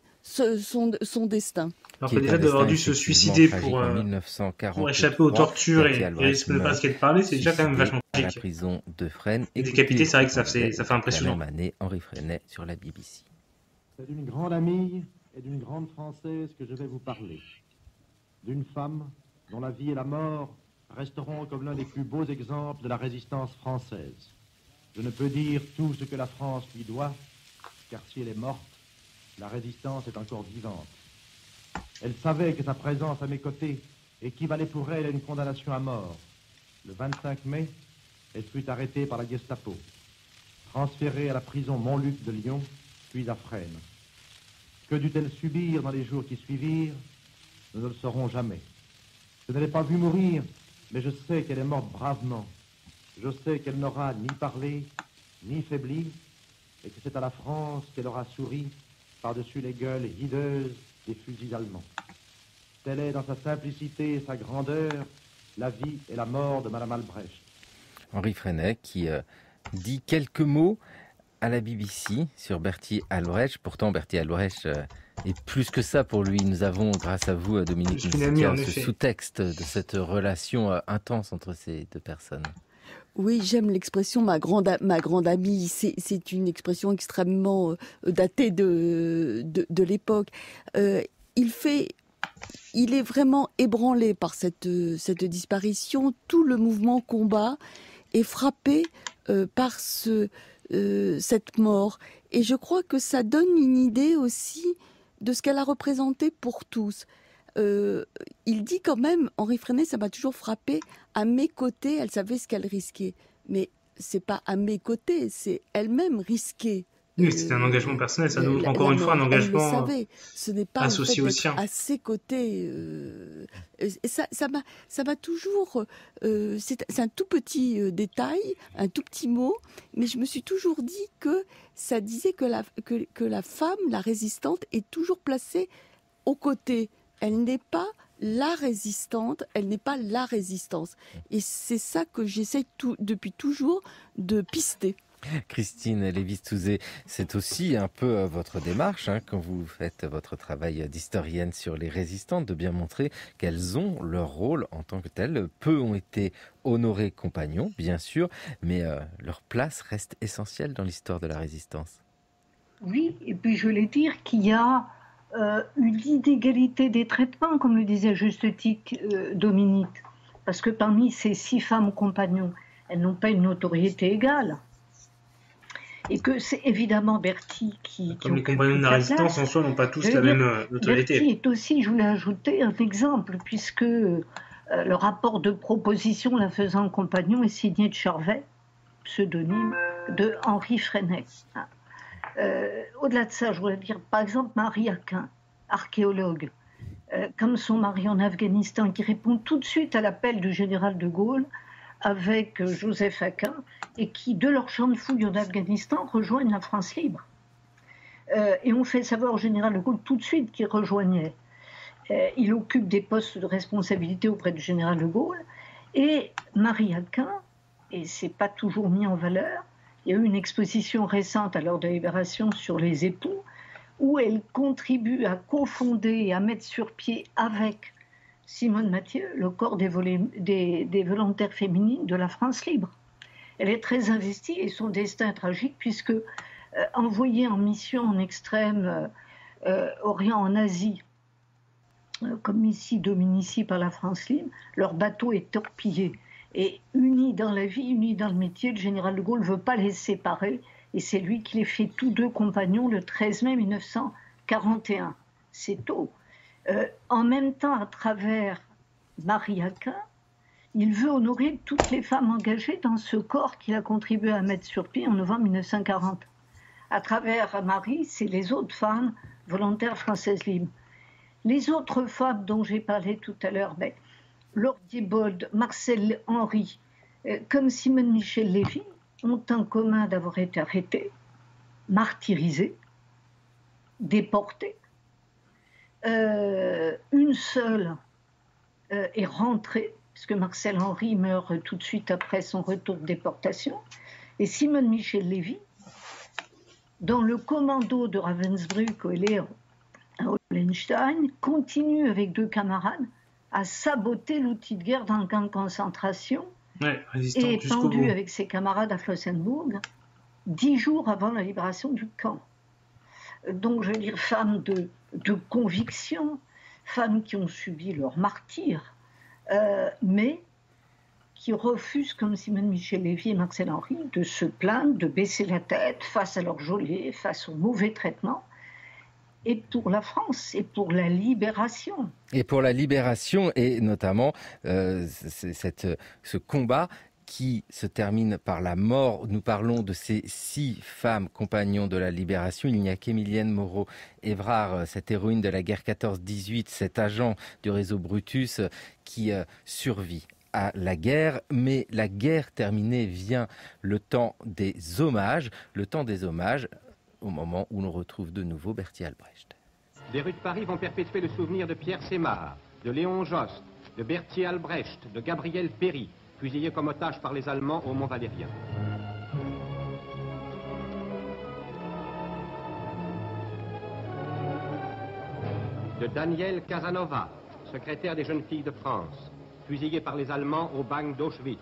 son destin. Alors que déjà d'avoir dû se suicider pour échapper aux tortures et risquer de ne pas se parler, c'est déjà quand même vachement tragique. La prison de Fresnes. Et décapité, c'est vrai que ça fait impressionnant. La même année, Henri Freinet sur la BBC. C'est d'une grande amie et d'une grande Française que je vais vous parler. D'une femme dont la vie et la mort resteront comme l'un des plus beaux exemples de la résistance française. Je ne peux dire tout ce que la France lui doit, car si elle est morte, la résistance est encore vivante. Elle savait que sa présence à mes côtés équivalait pour elle à une condamnation à mort. Le 25 mai, elle fut arrêtée par la Gestapo, transférée à la prison Montluc de Lyon, puis à Fresnes. Que dut-elle subir dans les jours qui suivirent? Nous ne le saurons jamais. Je ne l'ai pas vue mourir, mais je sais qu'elle est morte bravement. Je sais qu'elle n'aura ni parlé, ni faibli, et que c'est à la France qu'elle aura souri par-dessus les gueules hideuses des fusils allemands. Telle est dans sa simplicité et sa grandeur la vie et la mort de Madame Albrecht. Henri Freinet qui dit quelques mots à la BBC sur Bertie Albrecht. Pourtant, Bertie Albrecht est plus que ça pour lui. Nous avons, grâce à vous, Dominique Messica, ce sous-texte de cette relation intense entre ces deux personnes. Oui, j'aime l'expression ma grande amie. C'est une expression extrêmement datée de l'époque. Il est vraiment ébranlé par cette disparition. Tout le mouvement combat est frappé par cette mort. Et je crois que ça donne une idée aussi de ce qu'elle a représenté pour tous. Il dit quand même, Henri Freinet, ça m'a toujours frappé, à mes côtés, elle savait ce qu'elle risquait. Mais c'est pas à mes côtés, c'est elle-même risquée. Oui, c'est un engagement personnel, ça nous montre encore une fois un engagement ce n'est pas associé au sien. À ses côtés. Et ça m'a toujours... c'est un tout petit détail, un tout petit mot, mais je me suis toujours dit que ça disait que la femme, la résistante, est toujours placée aux côtés. Elle n'est pas la résistante, elle n'est pas la résistance. Et c'est ça que j'essaie depuis toujours de pister. Christine Lévy-Stouzet, c'est aussi un peu votre démarche quand vous faites votre travail d'historienne sur les résistantes, de bien montrer qu'elles ont leur rôle en tant que telles. Peu ont été honorés compagnons, bien sûr, mais leur place reste essentielle dans l'histoire de la résistance. Oui, et puis je voulais dire qu'il y a une inégalité des traitements, comme le disait à juste titre Dominique, parce que parmi ces 6 femmes compagnons, elles n'ont pas une notoriété égale. Et que c'est évidemment Bertie qui... Comme les compagnons de la résistance en soi n'ont pas tous la même notoriété. Bertie est aussi, je voulais ajouter un exemple, puisque le rapport de proposition la faisant compagnon est signé de Charvet, pseudonyme de Henri Freinet. Au-delà de ça, je voulais dire, par exemple, Marie Aquin, archéologue, comme son mari en Afghanistan, qui répond tout de suite à l'appel du général de Gaulle avec Joseph Aquin, et qui, de leur champ de fouilles en Afghanistan, rejoignent la France libre. Et on fait savoir au général de Gaulle tout de suite qu'il rejoignait. Il occupe des postes de responsabilité auprès du général de Gaulle, et Marie Aquin, et c'est pas toujours mis en valeur, il y a eu une exposition récente à l'heure de la Libération sur les époux, où elle contribue à cofonder et à mettre sur pied avec Simone Mathieu le corps des volontaires féminines de la France libre. Elle est très investie et son destin est tragique puisque envoyée en mission en extrême orient en Asie, comme ici Dominici par la France libre, leur bateau est torpillé. Et unis dans la vie, unis dans le métier, le général de Gaulle ne veut pas les séparer. Et c'est lui qui les fait tous deux compagnons le 13 mai 1941. C'est tôt. En même temps, à travers Marie Aquin, il veut honorer toutes les femmes engagées dans ce corps qu'il a contribué à mettre sur pied en novembre 1940. À travers Marie, c'est les autres femmes volontaires françaises libres. Les autres femmes dont j'ai parlé tout à l'heure, Laure Diebold, Marcel Henry, comme Simone Michel Lévy, ont en commun d'avoir été arrêtées, martyrisées, déportées. Une seule est rentrée, puisque Marcel Henry meurt tout de suite après son retour de déportation, et Simone Michel Lévy, dans le commando de Ravensbrück où elle est à Hollenstein, continue avec 2 camarades à saboter l'outil de guerre dans le camp de concentration et est pendue avec ses camarades à Flossenburg 10 jours avant la libération du camp. Donc, je veux dire, femmes de conviction, femmes qui ont subi leur martyre, mais qui refusent, comme Simone Michel Lévy et Marcel Henry, de se plaindre, de baisser la tête face à leur geôlier, face au mauvais traitement, et pour la France, et pour la libération. Et pour la libération, et notamment ce combat qui se termine par la mort. Nous parlons de ces 6 femmes compagnons de la libération. Il n'y a qu'Émilienne Moreau-Évrard, cette héroïne de la guerre 14-18, cet agent du réseau Brutus qui survit à la guerre. Mais la guerre terminée, vient le temps des hommages. Le temps des hommages, au moment où l'on retrouve de nouveau Bertolt Albrecht. Les rues de Paris vont perpétuer le souvenir de Pierre Sémard, de Léon Jost, de Bertolt Albrecht, de Gabriel Péry, fusillé comme otage par les Allemands au Mont-Valérien. De Daniel Casanova, secrétaire des jeunes filles de France, fusillé par les Allemands au bagne d'Auschwitz.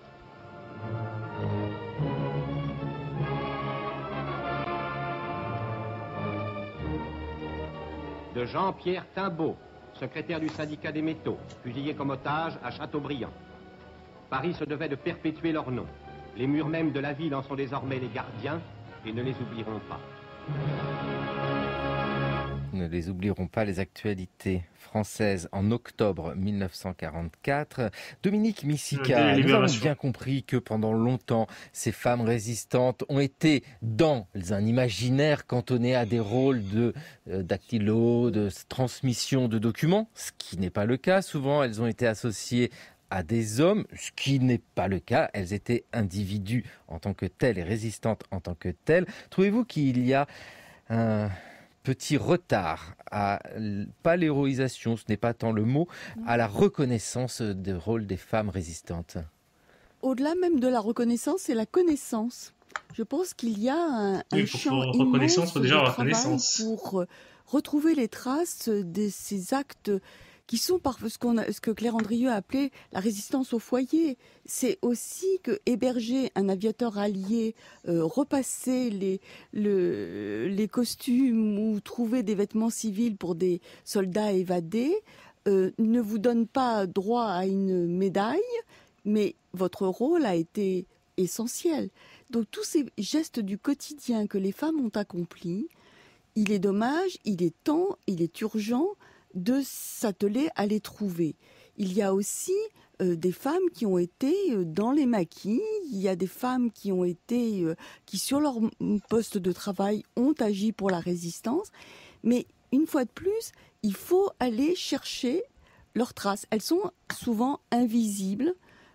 De Jean-Pierre Timbaud, secrétaire du syndicat des métaux, fusillé comme otage à Châteaubriand. Paris se devait de perpétuer leur nom. Les murs mêmes de la ville en sont désormais les gardiens et ne les oublieront pas. Ne les oublieront pas, les actualités françaises en octobre 1944. Dominique Missika, nous avons bien compris que pendant longtemps, ces femmes résistantes ont été dans un imaginaire cantonné à des rôles de dactylo, de transmission de documents, ce qui n'est pas le cas. Souvent, elles ont été associées à des hommes, ce qui n'est pas le cas. Elles étaient individus en tant que telles et résistantes en tant que telles. Trouvez-vous qu'il y a un petit retard pas l'héroïsation, ce n'est pas tant le mot, à la reconnaissance du rôle des femmes résistantes? Au-delà même de la reconnaissance, c'est la connaissance. Je pense qu'il y a un champ immense de travail pour retrouver les traces de ces actes qui sont parfois ce que Claire Andrieux a appelé la résistance au foyer. C'est aussi que héberger un aviateur allié, repasser les costumes ou trouver des vêtements civils pour des soldats évadés ne vous donne pas droit à une médaille, mais votre rôle a été essentiel. Donc tous ces gestes du quotidien que les femmes ont accomplis, il est dommage, il est temps, il est urgent de s'atteler à les trouver. Il y a aussi des femmes qui ont été dans les maquis, il y a des femmes qui ont été, qui sur leur poste de travail ont agi pour la résistance, mais une fois de plus, il faut aller chercher leurs traces. Elles sont souvent invisibles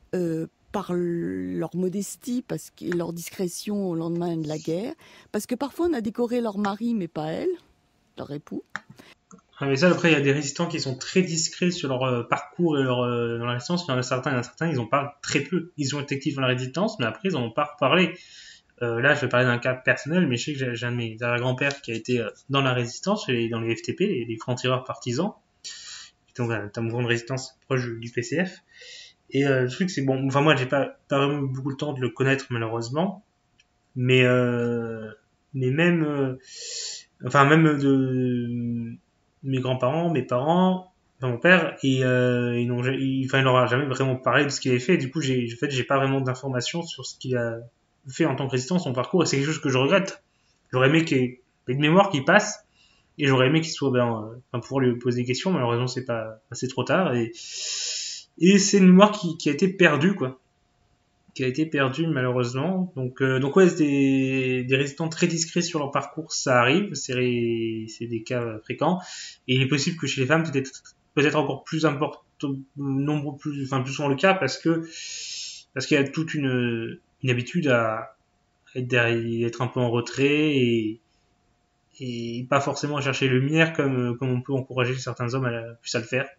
par leur modestie et leur discrétion au lendemain de la guerre, parce que parfois on a décoré leur mari, mais pas elles, leur époux. Ah, mais ça, après, il y a des résistants qui sont très discrets sur leur parcours et dans la résistance. Il y en a certains, ils en parlent très peu. Ils ont été actifs dans la résistance, mais après, ils n'en ont pas reparlé. Là, je vais parler d'un cas personnel, mais je sais que j'ai un de mes arrière-grands-pères qui a été dans la résistance, dans les FTP, les francs-tireurs partisans, qui ont un mouvement de résistance proche du PCF. Et le truc, c'est bon, enfin, moi, j'ai pas vraiment eu beaucoup de temps de le connaître, malheureusement. Mais même de mes grands-parents, mes parents, enfin mon père, il leur a jamais vraiment parlé de ce qu'il avait fait. Du coup, j'ai pas vraiment d'informations sur ce qu'il a fait en tant que résistant, son parcours, et c'est quelque chose que je regrette. J'aurais aimé qu'il y ait une mémoire qui passe Et j'aurais aimé qu'il soit pour lui poser des questions, malheureusement c'est trop tard. Et c'est une mémoire qui a été perdue, quoi. Qui a été perdue malheureusement. Donc ouais, c'est des résistants très discrets sur leur parcours, ça arrive, c'est des cas fréquents. Et il est possible que chez les femmes, peut-être encore plus important, plus souvent le cas, parce qu'il y a toute une habitude à être un peu en retrait et pas forcément à chercher le lumière comme on peut encourager certains hommes plus à le faire.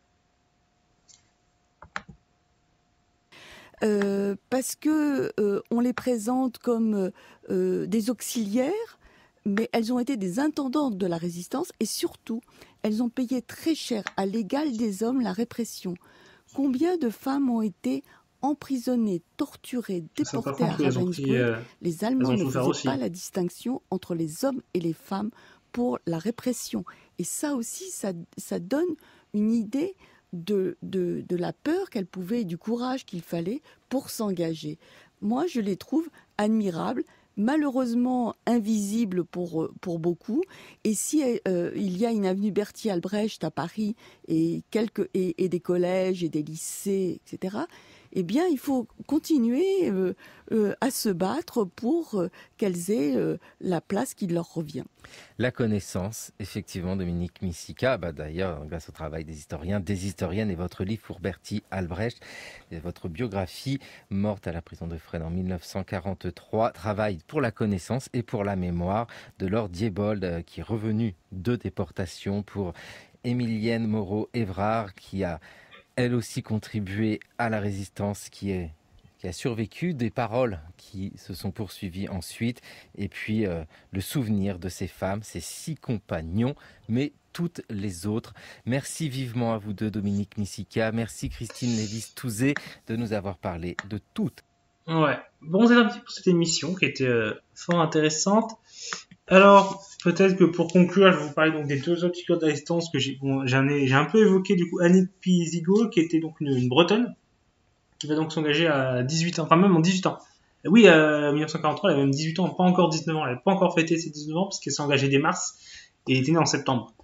Parce que on les présente comme des auxiliaires, mais elles ont été des intendantes de la résistance et surtout, elles ont payé très cher à l'égal des hommes la répression. Combien de femmes ont été emprisonnées, torturées, déportées à Ravensbrück? Les Allemands ne faisaient pas la distinction entre les hommes et les femmes pour la répression. Et ça aussi, ça donne une idée de la peur qu'elles pouvaient et du courage qu'il fallait pour s'engager. Moi, je les trouve admirables, malheureusement invisibles pour beaucoup. Et si il y a une avenue Berthier-Albrecht à Paris et des collèges et des lycées, etc., eh bien, il faut continuer à se battre pour qu'elles aient la place qui leur revient. La connaissance, effectivement, Dominique Misica, d'ailleurs, grâce au travail des historiens, des historiennes et votre livre pour Berti Albrecht, et votre biographie, morte à la prison de Fresnes en 1943, travaille pour la connaissance et pour la mémoire de Laure Diebold, qui est revenue de déportation, pour Émilienne Moreau-Évrard, qui a elle aussi contribué à la résistance, qui a survécu, des paroles qui se sont poursuivies ensuite, et puis le souvenir de ces femmes, ces 6 compagnons, mais toutes les autres. Merci vivement à vous deux, Dominique Misica. Merci Christine Lévis-Touzé de nous avoir parlé de toutes. Ouais, bon, c'est un petit peu cette émission qui était fort intéressante. Alors, peut-être que pour conclure, je vais vous parler donc des 2 autres figures de résistance que j'ai un peu évoqué, du coup, Annick Pizigo, qui était donc une Bretonne, qui va donc s'engager à 18 ans, enfin même en 18 ans. Oui, 1943, elle avait même 18 ans, pas encore 19 ans, elle n'avait pas encore fêté ses 19 ans, parce qu'elle s'est engagée dès mars, et était née en septembre.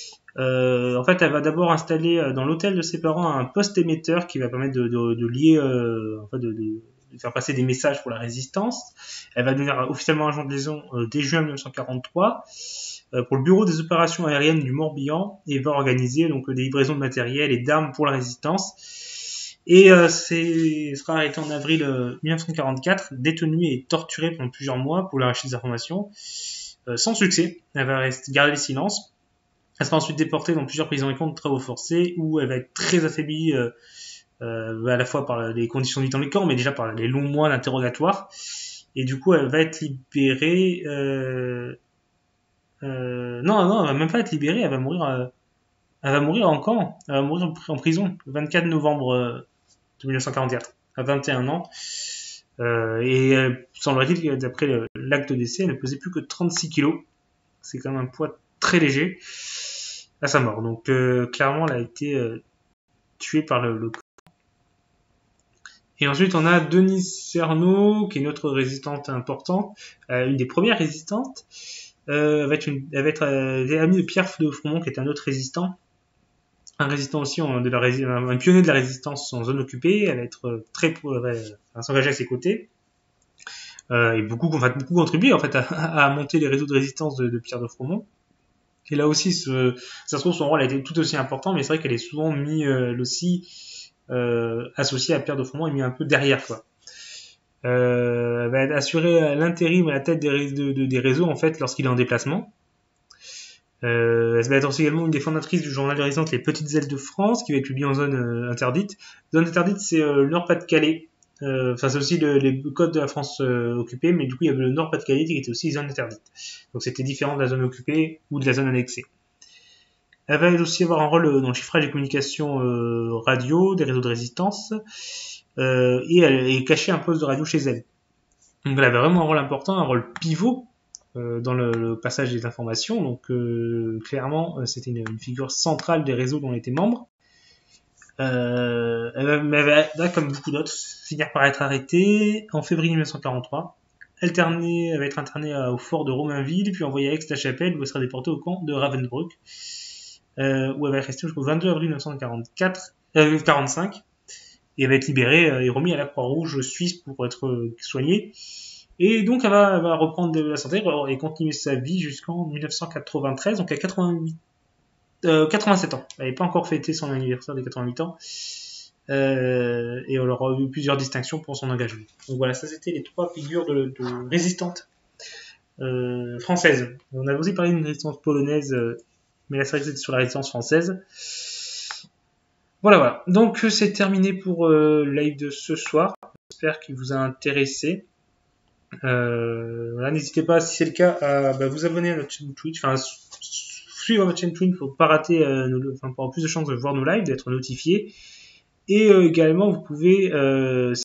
En fait, elle va d'abord installer dans l'hôtel de ses parents un poste émetteur qui va permettre de lier, de faire passer des messages pour la résistance. Elle va devenir officiellement agent de liaison dès juin 1943 pour le bureau des opérations aériennes du Morbihan et va organiser donc des livraisons de matériel et d'armes pour la résistance. Et sera arrêtée en avril 1944, détenue et torturée pendant plusieurs mois pour l'arracher des informations, sans succès. Elle va garder le silence. Elle sera ensuite déportée dans plusieurs prisons et camps de travaux forcés où elle va être très affaiblie à la fois par les conditions de vie dans les camps, mais déjà par les longs mois d'interrogatoire. Et du coup, elle va être libérée. Non, elle va même pas être libérée. Elle va mourir en camp. Elle va mourir en prison le 24 novembre de 1944, à 21 ans. Et semblerait-il que d'après l'acte de décès, elle ne pesait plus que 36 kilos. C'est quand même un poids très léger à sa mort. Donc clairement, elle a été tuée par le camp. Et ensuite, on a Denise Cerno, qui est une autre résistante importante, une des premières résistantes. Elle va être amie de Pierre de Froment, qui est un autre résistant. Un résistant aussi, un pionnier de la résistance en zone occupée. Elle va être s'engager à ses côtés. Et beaucoup contribué en fait à monter les réseaux de résistance de Pierre de Froment. Et là aussi, ça se trouve, son rôle a été tout aussi important, mais c'est vrai qu'elle est souvent associée à Pierre de Froment et mis un peu derrière, quoi. Elle va assurer l'intérim à la tête des réseaux en fait lorsqu'il est en déplacement. Elle va être aussi également une des fondatrices du journal de résistance Les Petites Ailes de France, qui va être publié en zone interdite. Zone interdite, c'est le Nord-Pas-de-Calais. C'est aussi les côtes de la France occupée, mais du coup il y avait le Nord-Pas-de-Calais qui était aussi zone interdite. Donc c'était différent de la zone occupée ou de la zone annexée. Elle va aussi avoir un rôle dans le chiffrage des communications radio, des réseaux de résistance, et elle est cachée un poste de radio chez elle. Donc elle avait vraiment un rôle important, un rôle pivot dans le passage des informations. Donc clairement, c'était une figure centrale des réseaux dont elle était membre. Elle va, comme beaucoup d'autres, finir par être arrêtée en février 1943 va être internée au fort de Romainville, puis envoyée à Aix-la-Chapelle, où elle sera déportée au camp de Ravensbrück, où elle va rester jusqu'au 22 avril 1945, et elle va être libérée et remise à la Croix-Rouge suisse pour être soignée. Et donc elle va reprendre de la santé et continuer sa vie jusqu'en 1993, donc à 87 ans. Elle n'avait pas encore fêté son anniversaire des 88 ans. Et elle aura eu plusieurs distinctions pour son engagement. Donc voilà, ça c'était les 3 figures de résistantes françaises. On avait aussi parlé d'une résistance polonaise, mais là c'est vrai que c'était sur la résistance française. Voilà. Donc c'est terminé pour le live de ce soir. J'espère qu'il vous a intéressé. Voilà, n'hésitez pas, si c'est le cas, à vous abonner à notre chaîne Twitch, suivre notre chaîne Twitch pour pas rater, pour avoir plus de chances de voir nos lives, d'être notifié. Et également, vous pouvez